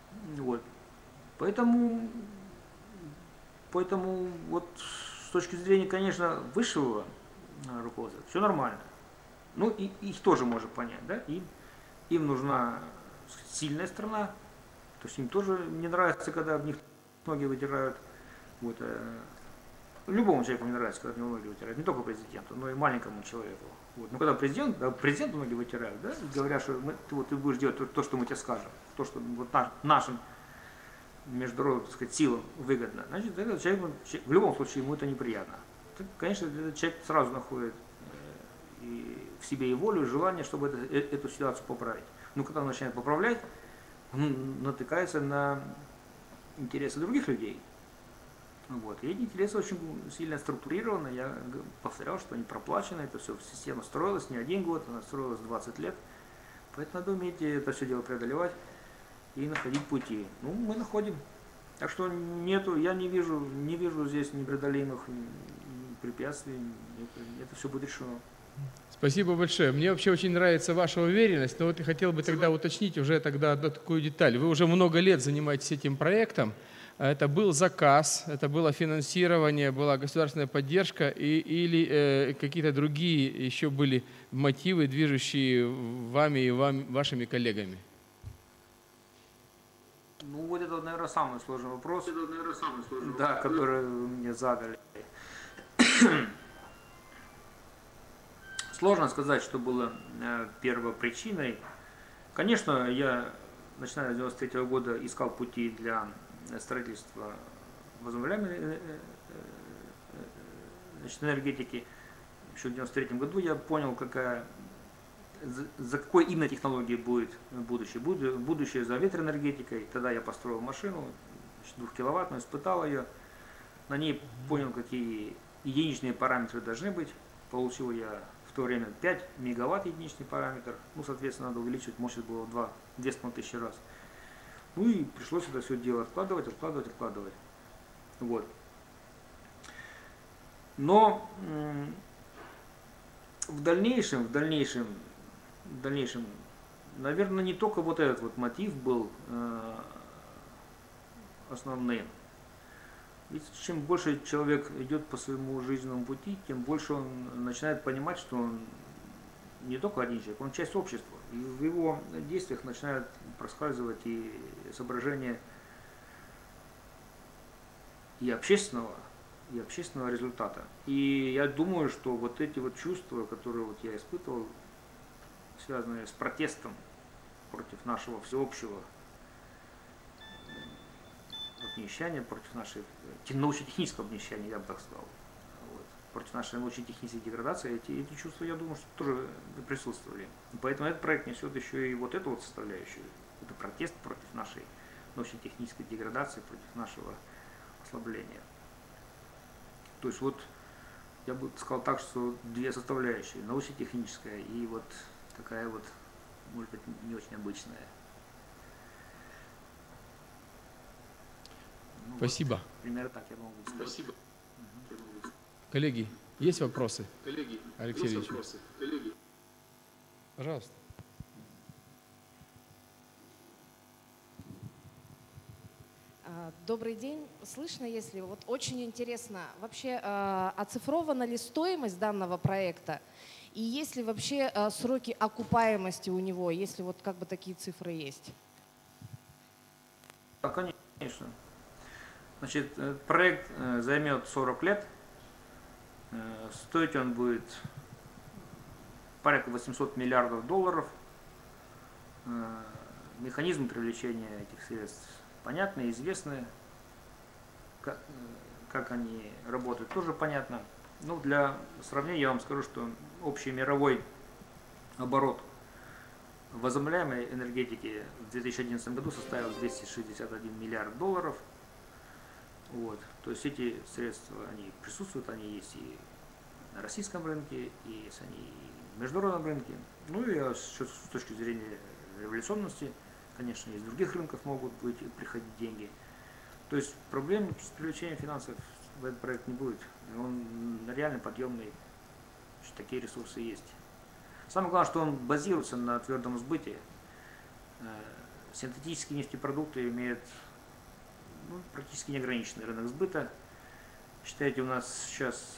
Вот. Поэтому, поэтому вот с точки зрения, конечно, высшего руководства, все нормально. Ну, и их тоже можно понять, да? Им, им нужна сильная страна, то есть им тоже не нравится, когда об них ноги вытирают. Вот, э, любому человеку не нравится, когда об него ноги вытирают, не только президенту, но и маленькому человеку. Вот. Но когда президент, да, президенту ноги вытирают, да, говорят, что мы, ты, вот, ты будешь делать то, то, что мы тебе скажем, то, что вот, наш, нашим международным, так сказать, силам выгодно, значит, этот человек, в любом случае ему это неприятно. Так, конечно, этот человек сразу находит э, и в себе и волю, и желание, чтобы это, э, эту ситуацию поправить. Но когда он начинает поправлять, он натыкается на интересы других людей. Вот. И эти интересы очень сильно структурированы. Я повторял, что они проплачены, это все, система строилась не один год, она строилась двадцать лет. Поэтому надо уметь это все дело преодолевать и находить пути. Ну, мы находим. Так что нету, я не вижу, не вижу здесь непреодолимых препятствий, это, это все будет решено. Спасибо большое. Мне вообще очень нравится ваша уверенность, но вот я хотел бы тогда уточнить уже тогда одну такую деталь. Вы уже много лет занимаетесь этим проектом. Это был заказ, это было финансирование, была государственная поддержка и, или э, какие-то другие еще были мотивы, движущие вами и вам, вашими коллегами? Ну вот это, наверное, самый сложный вопрос, это, наверное, самый сложный да, вопрос, который вы мне задали. Сложно сказать, что было первопричиной. Конечно, я, начиная с девяносто третьего года, искал пути для строительства возобновляемой значит, энергетики. Еще в девяносто третьем году я понял, какая, за какой именно технологией будет будущее. Будет будущее за ветроэнергетикой. Тогда я построил машину, двухкиловаттную, испытал ее. На ней понял, какие единичные параметры должны быть. Получил я в то время пять мегаватт единичный параметр. Ну, соответственно, надо увеличивать мощность было в две с половиной тысячи раз. Ну и пришлось это все дело откладывать, откладывать, откладывать. Вот. Но в дальнейшем, в дальнейшем, в дальнейшем, наверное, не только вот этот вот мотив был э, основным. Ведь чем больше человек идет по своему жизненному пути, тем больше он начинает понимать, что он не только один человек, он часть общества. И в его действиях начинают проскальзывать и соображения и общественного, и общественного результата. И я думаю, что вот эти вот чувства, которые вот я испытывал, связанные с протестом против нашего всеобщего обнищания, против нашей научно-технического обнищания, я бы так сказал, вот, против нашей научно-технической деградации, эти, эти чувства, я думаю, что тоже присутствовали. И поэтому этот проект несет еще и вот эту вот составляющую. Это протест против нашей научно-технической деградации, против нашего ослабления. То есть вот я бы сказал так, что две составляющие, научно-техническая и вот такая вот, может быть, не очень обычная. Ну, спасибо. Вот, примерно так я могу сказать. Спасибо. Угу. Коллеги, есть вопросы? Коллеги, Алексей есть Ильич. вопросы? Коллеги. Пожалуйста. Добрый день. Слышно, если вот очень интересно, вообще э, оцифрована ли стоимость данного проекта и есть ли вообще э, сроки окупаемости у него, если вот как бы такие цифры есть? Да, конечно. Значит, проект займет сорок лет, стоить он будет порядка восемьсот миллиардов долларов. Механизм привлечения этих средств понятны, известны, как, как они работают, тоже понятно. Ну, для сравнения я вам скажу, что общий мировой оборот возобновляемой энергетики в две тысячи одиннадцатом году составил двести шестьдесят один миллиард долларов. Вот. То есть эти средства, они присутствуют, они есть и на российском рынке, и есть они и в международном рынке. Ну и с точки зрения революционности, конечно, из других рынков могут быть приходить деньги. То есть проблем с привлечением финансов в этот проект не будет. Он реально подъемный, такие ресурсы есть. Самое главное, что он базируется на твердом сбытии. синтетические нефтепродукты имеют ну, практически неограниченный рынок сбыта. Считайте, у нас сейчас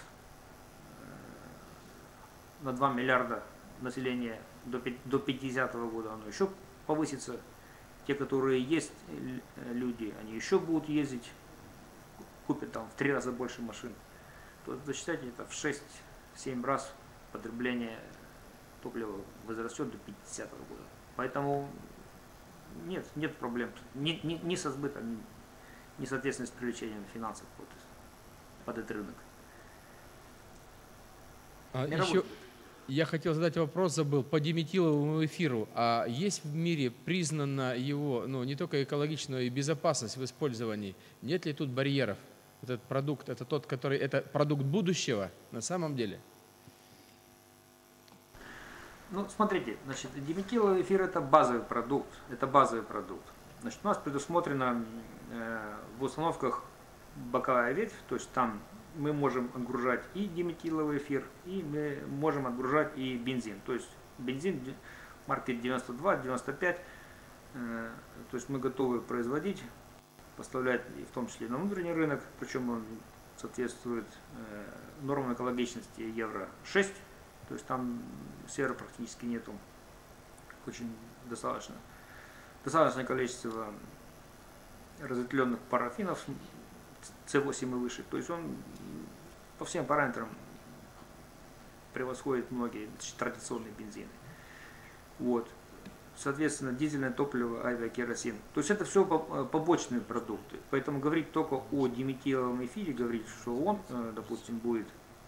на два миллиарда населения до пятидесятого года оно еще повысится. Те, которые есть люди, они еще будут ездить, купят там в три раза больше машин. То есть, считайте, это в шесть-семь раз потребление топлива возрастет до пятидесятого года. Поэтому нет, нет проблем ни, ни, ни со сбытом, ни, ни соответственно с привлечением финансов под, под этот рынок. А еще я хотел задать вопрос, забыл, по диметиловому эфиру. А есть в мире признана его, ну, не только экологичность, но и безопасность в использовании? Нет ли тут барьеров? Этот продукт, это тот, который, это продукт будущего на самом деле? Ну, смотрите, значит, диметиловый эфир это базовый продукт, это базовый продукт. Значит, у нас предусмотрено э, в установках боковая ветвь, то есть там мы можем отгружать и диметиловый эфир, и мы можем отгружать и бензин. То есть бензин марки девяносто два девяносто пять, э, то есть мы готовы производить, поставлять в том числе на внутренний рынок, причем он соответствует э, нормам экологичности евро шесть. То есть там серы практически нету, очень достаточно. Достаточное количество разветвленных парафинов С восемь и выше. То есть он по всем параметрам превосходит многие традиционные бензины. Вот. Соответственно, дизельное топливо, авиакеросин. То есть это все побочные продукты. Поэтому говорить только о диметиловом эфире, говорить, что он, допустим, будет.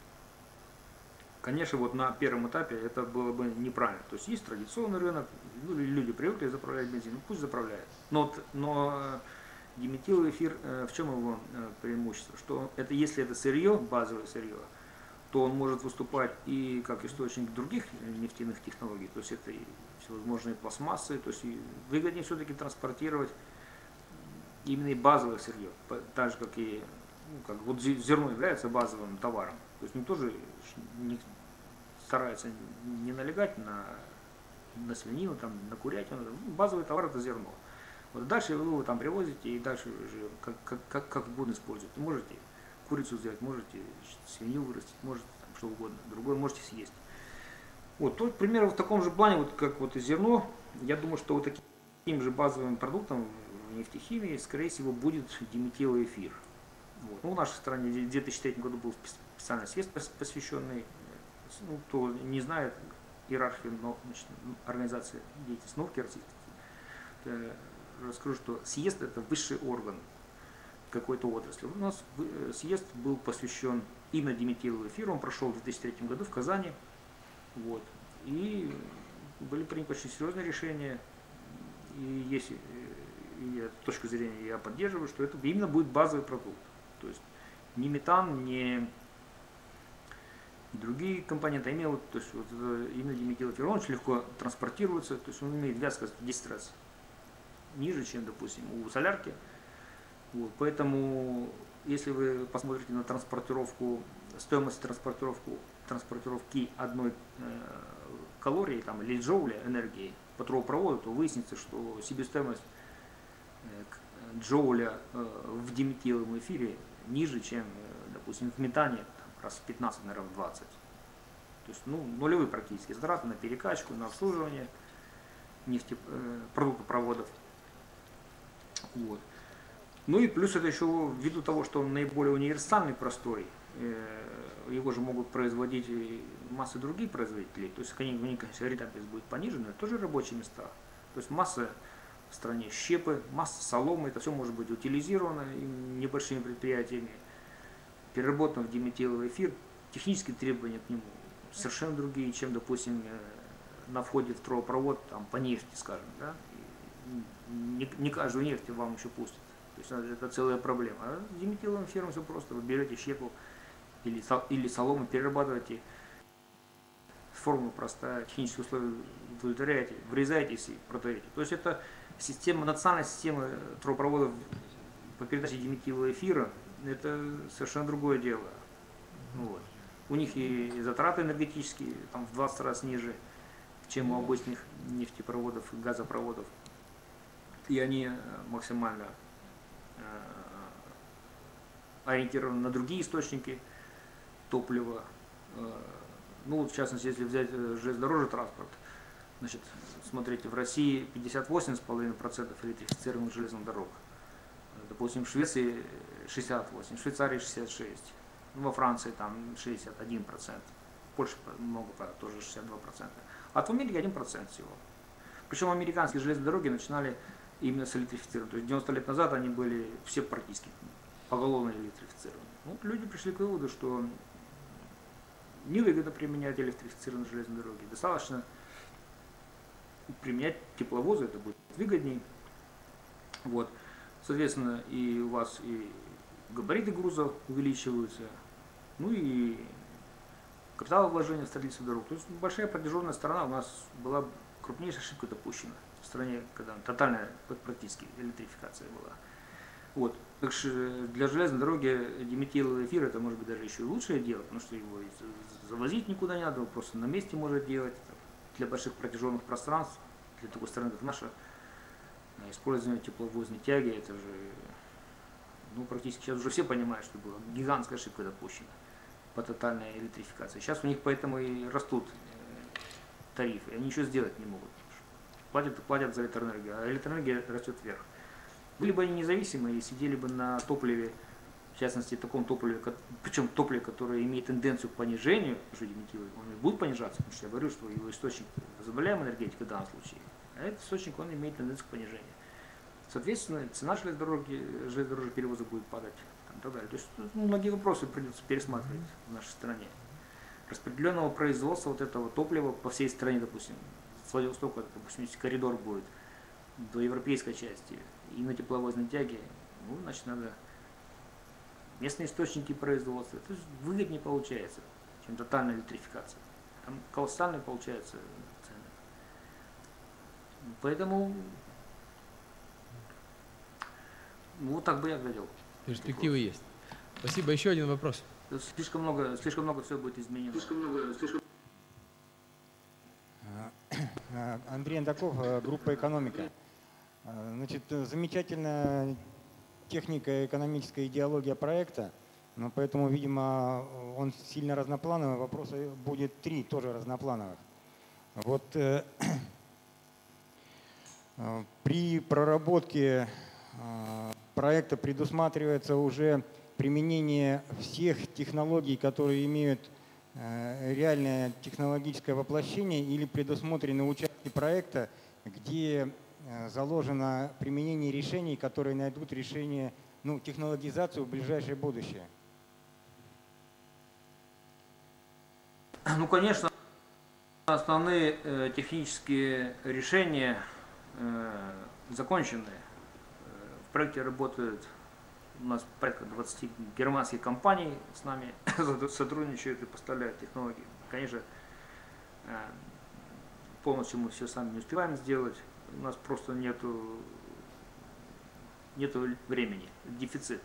Конечно, вот на первом этапе это было бы неправильно. То есть есть традиционный рынок, ну, люди привыкли заправлять бензин, ну, пусть заправляют. Но, но диметиловый эфир, в чем его преимущество? Что это, если это сырье, базовое сырье, то он может выступать и как источник других нефтяных технологий. То есть это и всевозможные пластмассы, то есть выгоднее все-таки транспортировать именно и базовое сырье, так же как и ну, как вот зерно является базовым товаром. То есть мы тоже не, стараются не налегать на, на свинину, там, на курятину. Базовый товар это зерно. Вот дальше вы его там привозите и дальше уже как, как, как, как угодно использовать. Можете курицу взять, можете свинью вырастить, можете там, что угодно. Другое можете съесть. Вот, то, примерно в таком же плане, вот, как вот и зерно, я думаю, что вот таким же базовым продуктом в нефтехимии, скорее всего, будет диметиловый эфир. Вот. Ну, в нашей стране в две тысячи третьем году был специальный съезд, посвященный, ну, кто не знает иерархию, но, значит, организации деятельности науки российской, расскажу, что съезд это высший орган какой-то отрасли. У нас съезд был посвящен именно диметиловому эфиру, он прошел в две тысячи третьем году в Казани. Вот. И были приняты очень серьезные решения. И если и с точки зрения я поддерживаю, что это именно будет базовый продукт. То есть ни метан, ни другие компоненты, а именно, вот, то есть, вот, именно диметиловый эфир, он очень легко транспортируется, то есть он имеет вязкость в десять раз ниже, чем, допустим, у солярки. Вот. Поэтому, если вы посмотрите на транспортировку, стоимость транспортировку, транспортировки одной э, калории там, или джоуля энергии по трубопроводу, то выяснится, что себестоимость э, джоуля э, в диметиловом эфире ниже, чем, э, допустим, в метане там, раз в пятнадцать, наверное, в двадцать. То есть ну, нулевые практически затраты на перекачку, на обслуживание нефти, э, продуктопроводов. Вот. Ну и плюс это еще ввиду того, что он наиболее универсальный, простой, его же могут производить масса других производителей, то есть у них, конечно, рентабельность будет понижена, это тоже рабочие места. То есть масса в стране щепы, масса соломы, это все может быть утилизировано небольшими предприятиями, переработано в диметиловый эфир, технические требования к нему совершенно другие, чем, допустим, на входе в трубопровод там, по нефти, скажем, да? Не, не каждую нефть вам еще пустят. То есть это целая проблема. А с диметиловым эфиром все просто. Вы берете щепу или, или солому, перерабатываете. Формула простая, технические условия удовлетворяете, врезаетесь и продаете. То есть это система, национальная система трубопроводов по передаче диметилового эфира, это совершенно другое дело. Вот. У них и затраты энергетические там, в двадцать раз ниже, чем у обычных нефтепроводов и газопроводов. и они максимально ориентированы на другие источники топлива. Ну, вот в частности, если взять железнодорожный транспорт, значит, смотрите, в России пятьдесят восемь целых пять десятых процента электрифицированных железных дорог. Допустим, в Швеции шестьдесят восемь процентов, в Швейцарии шестьдесят шесть процентов, во Франции там шестьдесят один процент, в Польше много, тоже шестьдесят два процента, а в Америке один процент всего. Причем американские железные дороги начинали именно с электрифицирования. То есть девяносто лет назад они были все практически поголовно электрифицированы. Вот люди пришли к выводу, что невыгодно применять электрифицированные железные дороги. Достаточно применять тепловозы, это будет выгодней. Вот. Соответственно, и у вас и габариты грузов увеличиваются, ну и капиталовложения в строительство дорог. То есть большая протяженная сторона у нас была крупнейшая ошибка допущена в стране, когда тотальная практически электрификация была. Вот. Так что для железной дороги диметиловый эфир это может быть даже еще и лучшее дело, потому что его завозить никуда не надо, его просто на месте можно делать. Для больших протяженных пространств, для такой страны, как наша, использование тепловозной тяги, это же, ну, практически сейчас уже все понимают, что была гигантская ошибка допущена по тотальной электрификации. Сейчас у них поэтому и растут тарифы, они ничего сделать не могут. Платят, платят за электроэнергию, а электроэнергия растет вверх. Были бы они независимые и сидели бы на топливе, в частности, таком топливе, причем топливе, которое имеет тенденцию к понижению, он и будет понижаться, потому что я говорю, что его источник возобновляемая энергетика в данном случае, а этот источник, он имеет тенденцию к понижению. Соответственно, цена железнодорожных железнодорожных перевозок будет падать и так далее. То есть многие вопросы придется пересматривать в нашей стране. Распределенного производства вот этого топлива по всей стране, допустим, с Владивостока, допустим, если коридор будет до европейской части и на тепловозной тяге, ну, значит, надо местные источники производства. То есть выгоднее получается, чем тотальная электрификация. Там колоссальные получаются цены. Поэтому ну, вот так бы я ответил. Перспективы есть. Спасибо. Еще один вопрос. Слишком много, слишком много все будет изменено. Слишком много, слишком... Андрей Андаков, группа «Экономика». Значит, замечательная техника, экономическая идеология проекта, но поэтому, видимо, он сильно разноплановый. Вопроса будет три, тоже разноплановых. Вот э, при проработке э, проекта предусматривается уже применение всех технологий, которые имеют э, реальное технологическое воплощение, или предусмотрены участки проекта, где заложено применение решений, которые найдут решение, ну, технологизацию в ближайшее будущее? Ну, конечно, основные э, технические решения э, закончены. В проекте работают у нас порядка двадцати германских компаний с нами сотрудничают и поставляют технологии. Конечно, э, полностью мы все сами не успеваем сделать. У нас просто нету, нету времени, дефицит.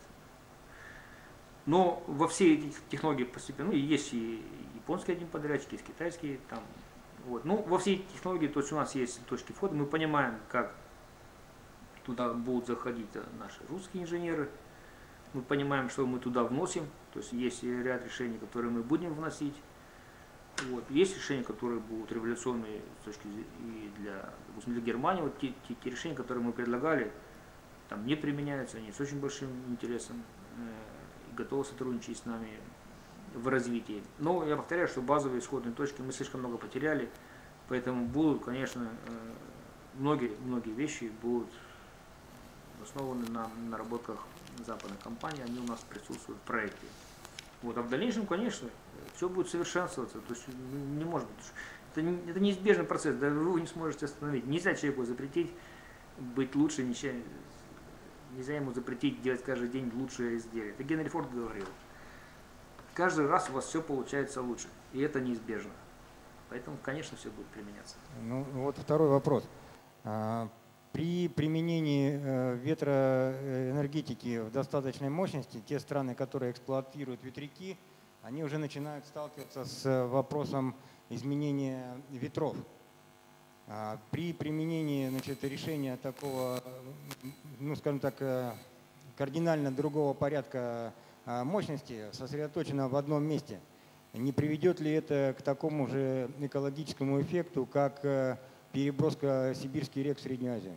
Но во все эти технологии постепенно, ну, есть и японские один подрядчик, есть китайские, там, вот. Ну, во все эти технологии, то есть у нас есть точки входа, мы понимаем, как туда будут заходить наши русские инженеры, мы понимаем, что мы туда вносим, то есть есть ряд решений, которые мы будем вносить. Вот. Есть решения, которые будут революционные с точки и для, допустим, для Германии. Вот те, те, те решения, которые мы предлагали, там не применяются, они с очень большим интересом э, и готовы сотрудничать с нами в развитии. Но я повторяю, что базовые исходные точки мы слишком много потеряли, поэтому будут, конечно, э, многие, многие вещи будут основаны на наработках западных компаний, они у нас присутствуют в проекте. Вот, а в дальнейшем, конечно, все будет совершенствоваться, то есть не может быть. Это, не, это неизбежный процесс, да, вы его не сможете остановить. Нельзя человеку запретить быть лучше, нельзя, нельзя ему запретить делать каждый день лучшее изделие. Это Генри Форд говорил. Каждый раз у вас все получается лучше, и это неизбежно. Поэтому, конечно, все будет применяться. Ну, вот второй вопрос. При применении ветроэнергетики в достаточной мощности, те страны, которые эксплуатируют ветряки, они уже начинают сталкиваться с вопросом изменения ветров. При применении, значит, решения такого, ну, скажем так, кардинально другого порядка мощности, сосредоточено в одном месте, не приведет ли это к такому же экологическому эффекту, как переброска сибирских рек в Среднюю Азию?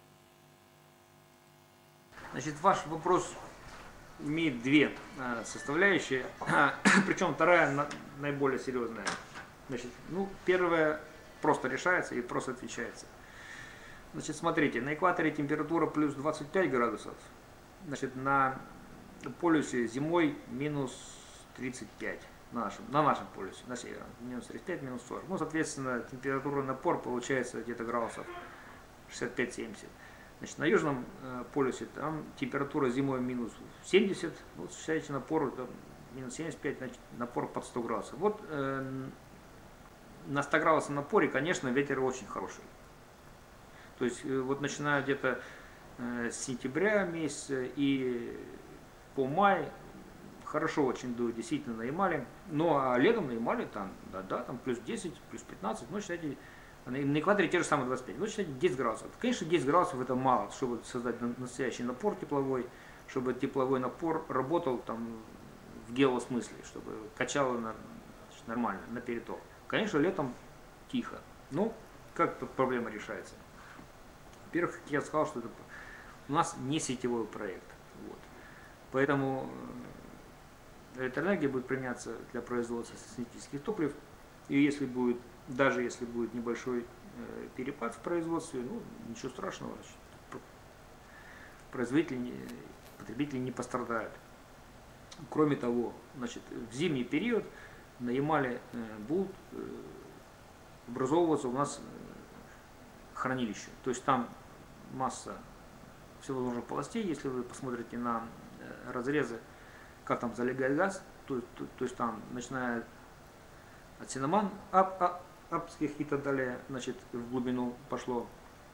Значит, ваш вопрос имеет две составляющие, причем вторая наиболее серьезная. Значит, ну, первая просто решается и просто отвечается. Значит, смотрите, на экваторе температура плюс двадцать пять градусов, значит, на полюсе зимой минус тридцать пять, на нашем, на нашем полюсе, на северном, минус тридцать пять, минус сорок. Ну, соответственно, температура напор получается где-то градусов шестьдесят пять — семьдесят. Значит, на южном э, полюсе там температура зимой минус семьдесят, вот считайте напор, там, минус семьдесят пять, значит, напор под сто градусов. Вот э, на ста градусах напоре, конечно, ветер очень хороший. То есть э, вот начиная где-то э, с сентября месяца и по май хорошо очень дует, действительно на Ямале. Ну а летом на Ямале там, да, да, там плюс десять, плюс пятнадцать, ну считайте, на экваторе те же самые двадцать пять. Вот считайте десять градусов. Конечно, десять градусов это мало, чтобы создать настоящий напор тепловой, чтобы тепловой напор работал там в геосмысле, чтобы качало на, нормально, на переток. Конечно, летом тихо. Ну, как тут проблема решается? Во-первых, я сказал, что это у нас не сетевой проект. Вот. Поэтому электроэнергия будет применяться для производства синтетических топлив. И если будет, даже если будет небольшой э, перепад в производстве, ну, ничего страшного, производители, потребители не пострадают. Кроме того, значит, в зимний период на Ямале э, будут э, образовываться у нас э, хранилища. То есть там масса всевозможных полостей, если вы посмотрите на э, разрезы, как там залегает газ, то, то, то есть там, начиная от Синаман, ап, ап, апских и так далее, значит, в глубину пошло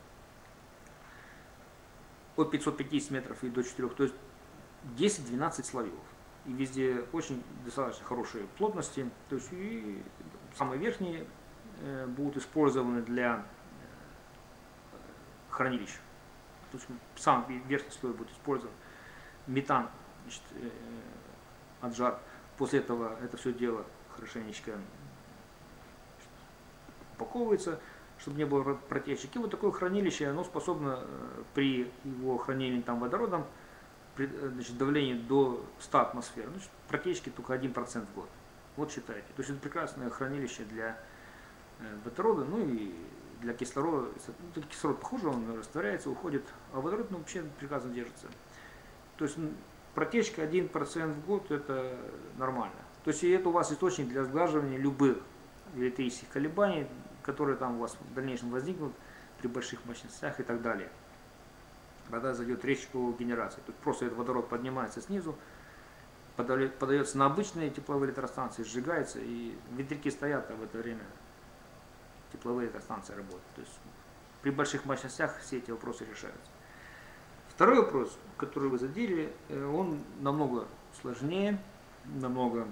от пятисот пятидесяти метров и до четырёх, то есть десять-двенадцать слоев. И везде очень достаточно хорошие плотности, то есть и самые верхние э, будут использованы для э, хранилищ. То есть самый верхний слой будет использован. Метан, значит, э, от жар. После этого это все дело хорошенечко упаковывается, чтобы не было протечек. И вот такое хранилище, оно способно э, при его хранении там водородом, при, значит, давлении до ста атмосфер, значит, протечки только один процент в год. Вот считайте. То есть это прекрасное хранилище для э, водорода, ну и для кислорода. Ну, кислород похоже, он растворяется, уходит, а водород, ну, вообще прекрасно держится. То есть протечка один процент в год это нормально. То есть и это у вас источник для сглаживания любых электрических колебаний, которые там у вас в дальнейшем возникнут при больших мощностях и так далее. Когда зайдет речь о генерации. То есть просто этот водород поднимается снизу, подается на обычные тепловые электростанции, сжигается, и ветряки стоят, а в это время тепловые электростанции работают. То есть при больших мощностях все эти вопросы решаются. Второй вопрос, который вы задели, он намного сложнее, намного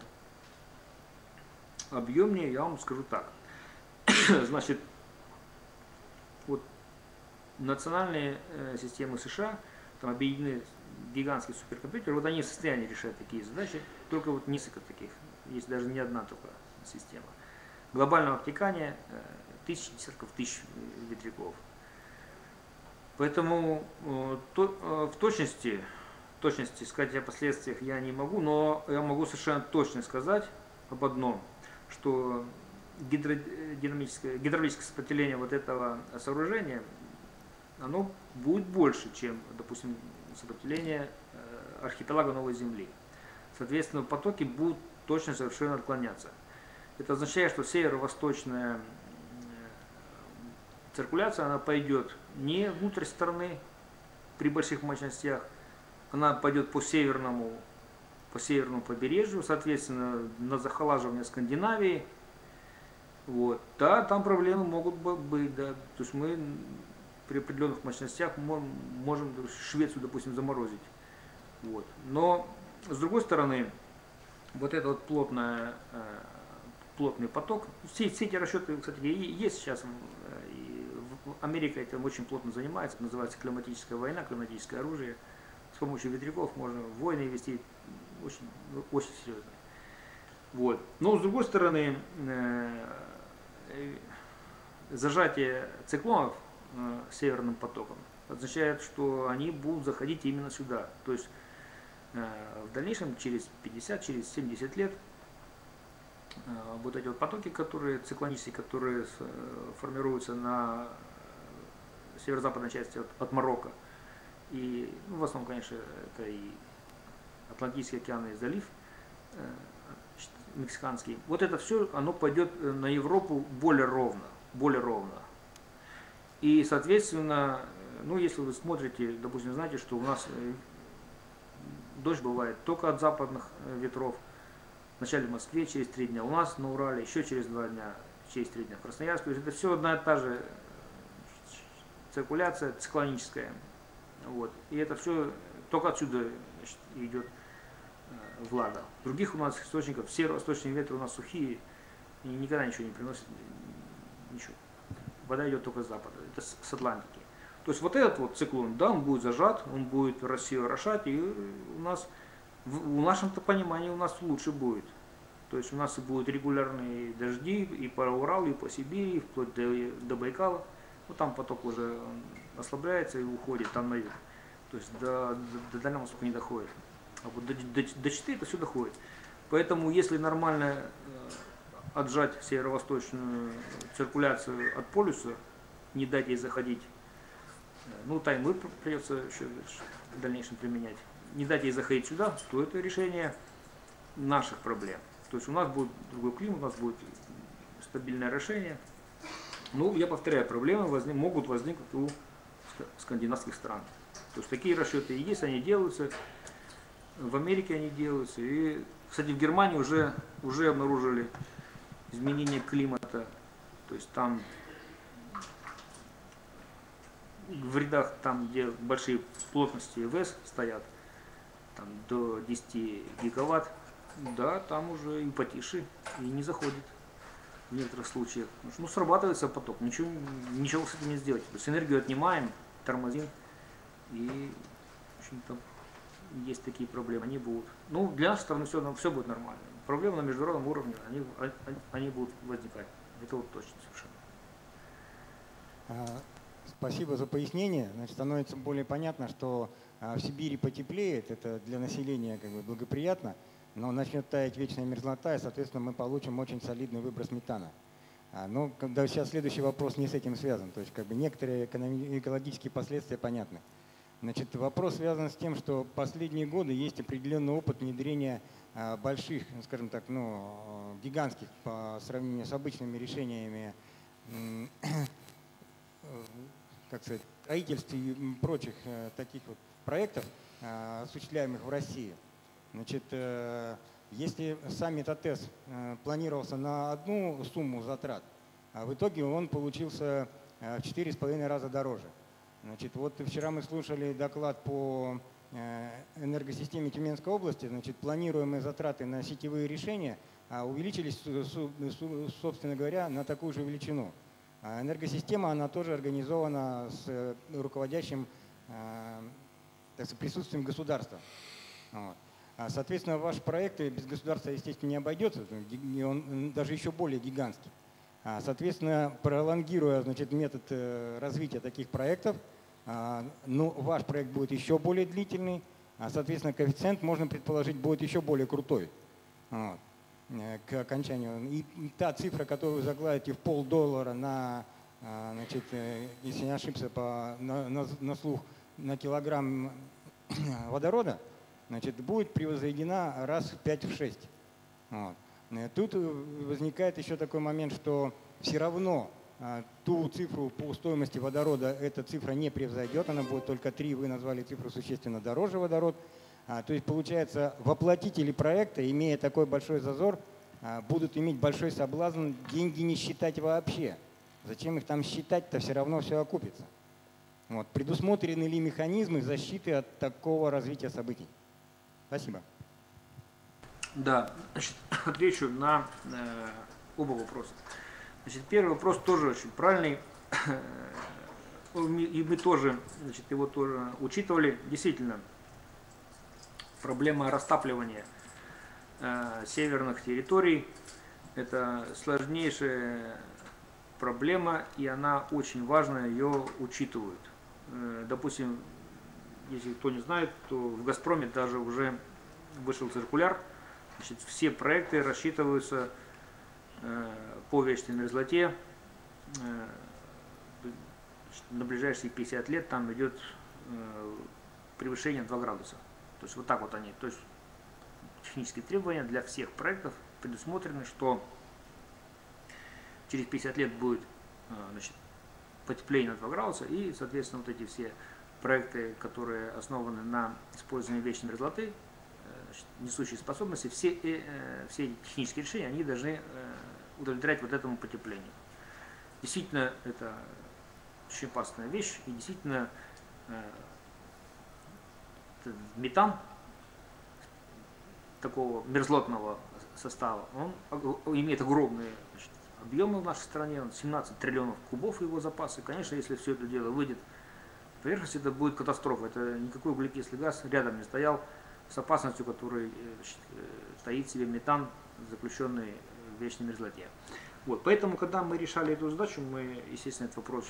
объемнее, я вам скажу так. Значит, вот национальные э, системы США, там объединены гигантские суперкомпьютеры, вот они в состоянии решать такие задачи, только вот несколько таких, есть даже не одна только система. Глобального обтекания э, тысячи, десятков тысяч ветряков. Поэтому э, то, э, в точности, в точности сказать о последствиях я не могу, но я могу совершенно точно сказать об одном, что гидродинамическое, гидравлическое сопротивление вот этого сооружения, оно будет больше, чем, допустим, сопротивление архипелага Новой Земли. Соответственно, потоки будут точно совершенно отклоняться. Это означает, что северо-восточная циркуляция, она пойдет не внутрь страны при больших мощностях, она пойдет по северному, по северному побережью, соответственно, на захолаживание Скандинавии. Вот. Да, там проблемы могут быть, да. То есть мы при определенных мощностях можем Швецию, допустим, заморозить. Вот. Но, с другой стороны, вот этот вот плотная, плотный поток, все, все эти расчеты, кстати, есть сейчас Америка этим очень плотно занимается, называется климатическая война, климатическое оружие. С помощью ветряков можно войны вести очень, очень серьезно. Вот. Но с другой стороны, зажатие циклонов северным потоком означает, что они будут заходить именно сюда. То есть в дальнейшем, через пятьдесят, через семьдесят лет, вот эти вот потоки, которые циклонические, которые формируются на северо-западной части от, от Марокко, и ну, в основном, конечно, это и Атлантический океан и залив мексиканский. Вот это все, оно пойдет на Европу более ровно, более ровно. И, соответственно, ну, если вы смотрите, допустим, знаете, что у нас дождь бывает только от западных ветров. Вначале в Москве через три дня, у нас на Урале еще через два дня, через три дня в Красноярске. То есть это все одна и та же циркуляция циклоническая. Вот. И это все только отсюда, значит, идет влага. Других у нас источников, северо-восточные ветры у нас сухие и никогда ничего не приносят, ничего. Вода идет только с запада, это с Атлантики. То есть вот этот вот циклон, да, он будет зажат, он будет Россию орошать, и у нас, в нашем-то понимании, у нас лучше будет. То есть у нас и будут регулярные дожди и по Уралу, и по Сибири, вплоть до, до Байкала. Ну, там поток уже ослабляется и уходит, там наверх. То есть до, до, до Дальнего Востока не доходит. А вот до, до, до Читы это все доходит. Поэтому если нормально отжать северо-восточную циркуляцию от полюса, не дать ей заходить, ну, таймыр придется еще в дальнейшем применять, не дать ей заходить сюда, то это решение наших проблем. То есть у нас будет другой климат, у нас будет стабильное решение. Ну, я повторяю, проблемы возник, могут возникнуть у скандинавских стран. То есть такие расчеты и есть, они делаются, в Америке они делаются. И, кстати, в Германии уже, уже обнаружили изменение климата. То есть там в рядах, там, где большие плотности ВЭС стоят, там до десяти гигаватт, да, там уже и потише, и не заходит в некоторых случаях. Ну, срабатывается поток, ничего, ничего с этим не сделать. То есть энергию отнимаем, тормозим, и, в общем-то, есть такие проблемы, они будут. Ну, для нашей страны все, все будет нормально. Проблемы на международном уровне, они, они, они будут возникать. Это вот точно совершенно. Спасибо за пояснение. Значит, становится более понятно, что в Сибири потеплеет, это для населения как бы благоприятно, но начнет таять вечная мерзлота, и, соответственно, мы получим очень солидный выброс метана. Но когда сейчас следующий вопрос не с этим связан, то есть как бы некоторые экологические последствия понятны. Значит, вопрос связан с тем, что последние годы есть определенный опыт внедрения больших, скажем так, ну, гигантских по сравнению с обычными решениями, как сказать, строительств и прочих таких вот проектов, осуществляемых в России. Значит, если саммит АТЭС планировался на одну сумму затрат, а в итоге он получился в четыре с половиной раза дороже. Значит, вот вчера мы слушали доклад по энергосистеме Тюменской области. Значит, планируемые затраты на сетевые решения увеличились, собственно говоря, на такую же величину. А энергосистема, она тоже организована с руководящим так сказать, присутствием государства. Вот. Соответственно, ваш проект без государства, естественно, не обойдется, он даже еще более гигантский. Соответственно, пролонгируя, значит, метод развития таких проектов, ну, ваш проект будет еще более длительный, а, соответственно, коэффициент, можно предположить, будет еще более крутой. Вот. К окончанию. И та цифра, которую вы закладываете в полдоллара на, значит, если не ошибся, по, на, на, на слух, на килограмм водорода, значит, будет превосходена раз в пять-шесть. Вот. Тут возникает еще такой момент, что все равно ту цифру по стоимости водорода эта цифра не превзойдет, она будет только три, вы назвали цифру существенно дороже водород. А, то есть получается, воплотители проекта, имея такой большой зазор, а, будут иметь большой соблазн деньги не считать вообще. Зачем их там считать-то, все равно все окупится. Вот. Предусмотрены ли механизмы защиты от такого развития событий? Спасибо. Да, значит, отвечу на э, оба вопроса. Значит, первый вопрос тоже очень правильный. и мы тоже, значит, его тоже учитывали. Действительно, проблема растапливания э, северных территорий – это сложнейшая проблема, и она очень важна, ее учитывают. Э, допустим, если кто не знает, то в «Газпроме» даже уже вышел циркуляр. Значит, все проекты рассчитываются э, по вечной мерзлоте. Э, на ближайшие пятьдесят лет там идет э, превышение два градуса. То есть вот так вот они. То есть технические требования для всех проектов предусмотрены, что через пятьдесят лет будет э, значит, потепление на два градуса, и, соответственно, вот эти все проекты, которые основаны на использовании вечной мерзлоты, э, значит, несущие способности, все, э, все эти технические решения, они должны э, удовлетворять вот этому потеплению. Действительно, это очень опасная вещь, и действительно э, метан такого мерзлотного состава, он имеет огромные, значит, объемы в нашей стране, семнадцать триллионов кубов его запасы. Конечно, если все это дело выйдет на поверхность, это будет катастрофа. Это никакой углекислый газ рядом не стоял с опасностью, который, значит, таит в себе метан, заключенный в вечной мерзлоте. Вот, поэтому, когда мы решали эту задачу, мы, естественно, этот вопрос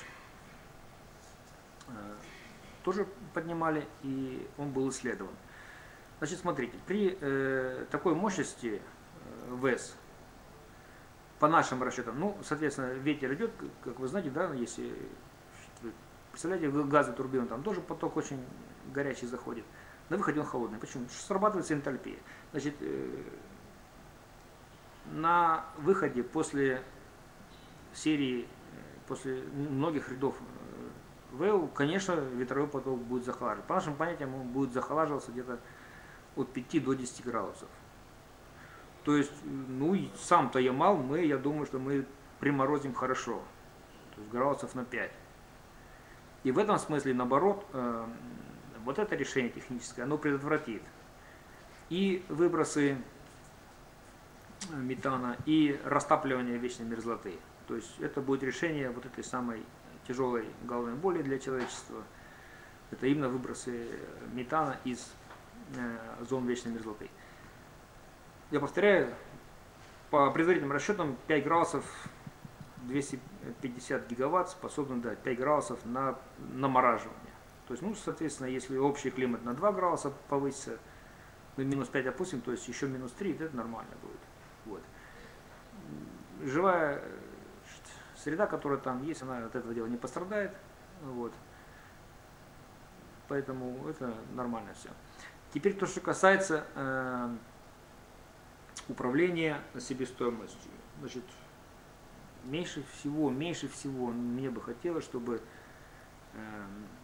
э, тоже поднимали, и он был исследован. Значит, смотрите, при э, такой мощности э, ВЭС, по нашим расчетам, ну, соответственно, ветер идет, как вы знаете, да, если вы представляете, газовая турбина, там тоже поток очень горячий заходит, на выходе он холодный. Почему? Потому что срабатывается энтальпия. Значит, э, на выходе после серии, после многих рядов ВЭУ, конечно, ветровой поток будет захолаживаться. По нашим понятиям, он будет захолаживаться где-то от пяти до десяти градусов. То есть, ну, сам-то Ямал, мы, я думаю, что мы приморозим хорошо, то есть градусов на пять. И в этом смысле, наоборот, э, вот это решение техническое, оно предотвратит и выбросы метана, и растапливание вечной мерзлоты. То есть это будет решение вот этой самой тяжелой головной боли для человечества. Это именно выбросы метана из э, зон вечной мерзлоты. Я повторяю, по предварительным расчетам пять градусов, двести пятьдесят гигаватт способны дать пять градусов на намораживание. То есть, ну, соответственно, если общий климат на два градуса повысится, мы минус пять опустим, то есть еще минус три, это нормально будет. Вот. Живая среда, которая там есть, она от этого дела не пострадает. Вот. Поэтому это нормально все. Теперь то, что касается э, управления себестоимостью. Значит, меньше всего, меньше всего мне бы хотелось, чтобы э,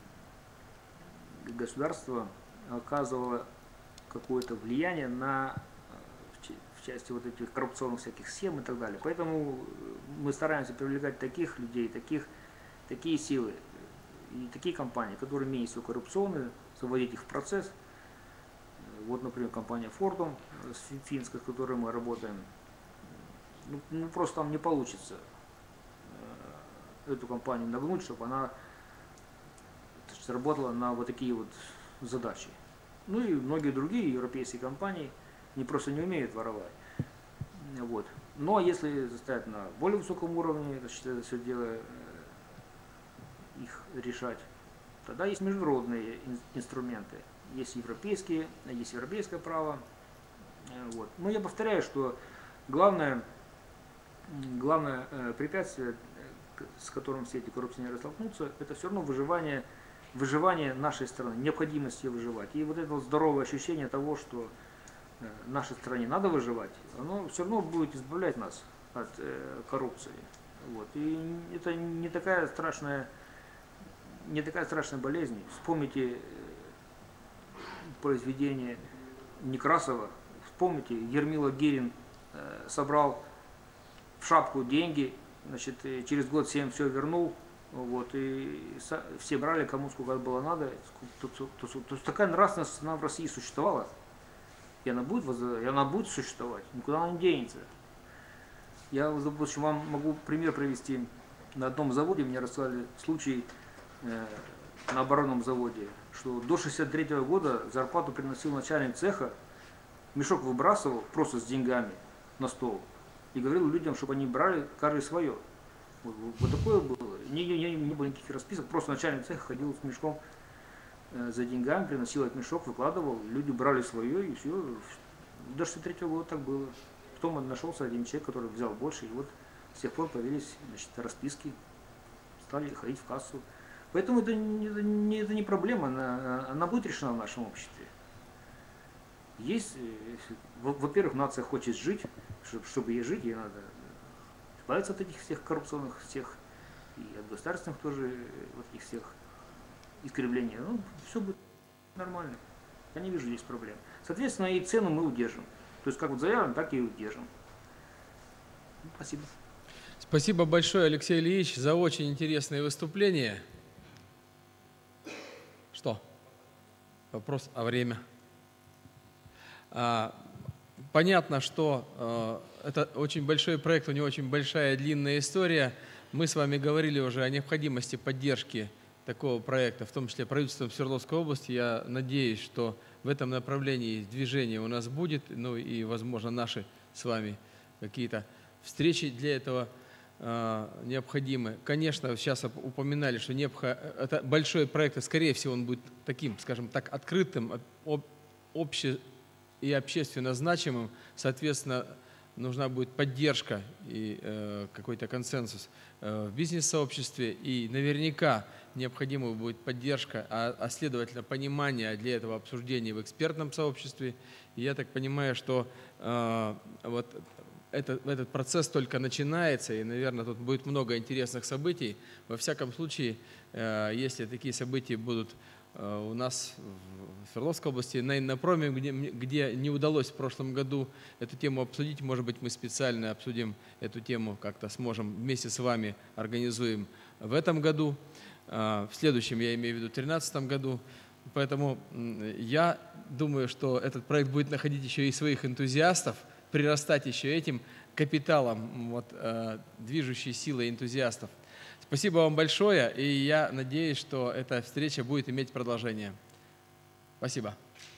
государство оказывало какое-то влияние на в части вот этих коррупционных всяких схем и так далее. Поэтому мы стараемся привлекать таких людей, таких, такие силы и такие компании, которые менее всего коррупционные, заводить их в процесс. Вот, например, компания Fordom, финская, с которой мы работаем. Ну, ну, просто там не получится эту компанию нагнуть, чтобы она работала на вот такие вот задачи. Ну и многие другие европейские компании не просто не умеют воровать. Вот. Но если заставить на более высоком уровне, значит, это все дело их решать, тогда есть международные инструменты. Есть европейские, есть европейское право. Вот. Но я повторяю, что главное, главное препятствие, с которым все эти коррупционеры столкнутся, это все равно выживание, выживание нашей страны, необходимость ее выживать. И вот это вот здоровое ощущение того, что нашей стране надо выживать, оно все равно будет избавлять нас от э, коррупции. Вот. И это не такая страшная, не такая страшная болезнь. Вспомните произведение Некрасова, вспомните, Ермила Гирин э, собрал в шапку деньги, значит, через год всем все вернул, вот, и со, все брали, кому сколько было надо. То, то, то, то, то есть такая нравственность, она в России существовала. И она будет, и она будет существовать, никуда она не денется. Я, допустим, вам могу пример привести. На одном заводе мне рассказали случай, э, на оборонном заводе, что до шестьдесят третьего года зарплату приносил начальник цеха, мешок выбрасывал просто с деньгами на стол и говорил людям, чтобы они брали каждый свое. Вот, вот такое было. Не, не, не, не было никаких расписок, просто начальник цеха ходил с мешком э, за деньгами, приносил этот мешок, выкладывал, люди брали свое, и все. До шестьдесят третьего года так было. Потом нашелся один человек, который взял больше, и вот с тех пор появились, значит, расписки, стали ходить в кассу. Поэтому это не, это не проблема, она, она будет решена в нашем обществе. Есть, во-первых, нация хочет жить, чтобы, чтобы ей жить, ей надо избавиться от этих всех коррупционных, всех, и от государственных тоже, вот этих всех искривлений. Ну, все будет нормально. Я не вижу здесь проблем. Соответственно, и цену мы удержим. То есть, как вот заявлено, так и удержим. Спасибо. Спасибо большое, Алексей Ильич, за очень интересное выступление. Что? Вопрос о время. А, понятно, что а, это очень большой проект, у него очень большая длинная история. Мы с вами говорили уже о необходимости поддержки такого проекта, в том числе правительством Свердловской области. Я надеюсь, что в этом направлении движение у нас будет, ну и, возможно, наши с вами какие-то встречи для этого э, необходимы. Конечно, сейчас упоминали, что необх... это большой проект, и, скорее всего, он будет таким, скажем так, открытым, об... обще... и общественно значимым. Соответственно, нужна будет поддержка и э, какой-то консенсус э, в бизнес-сообществе, и наверняка необходима будет поддержка, а, а следовательно понимание для этого обсуждения в экспертном сообществе. И я так понимаю, что э, вот это, этот процесс только начинается, и, наверное, тут будет много интересных событий. Во всяком случае, э, если такие события будут у нас в Свердловской области, на Иннопроме, где, где не удалось в прошлом году эту тему обсудить. Может быть, мы специально обсудим эту тему, как-то сможем вместе с вами организуем в этом году. В следующем, я имею в виду, в две тысячи тринадцатом году. Поэтому я думаю, что этот проект будет находить еще и своих энтузиастов, прирастать еще этим капиталом, вот, движущей силой энтузиастов. Спасибо вам большое, и я надеюсь, что эта встреча будет иметь продолжение. Спасибо.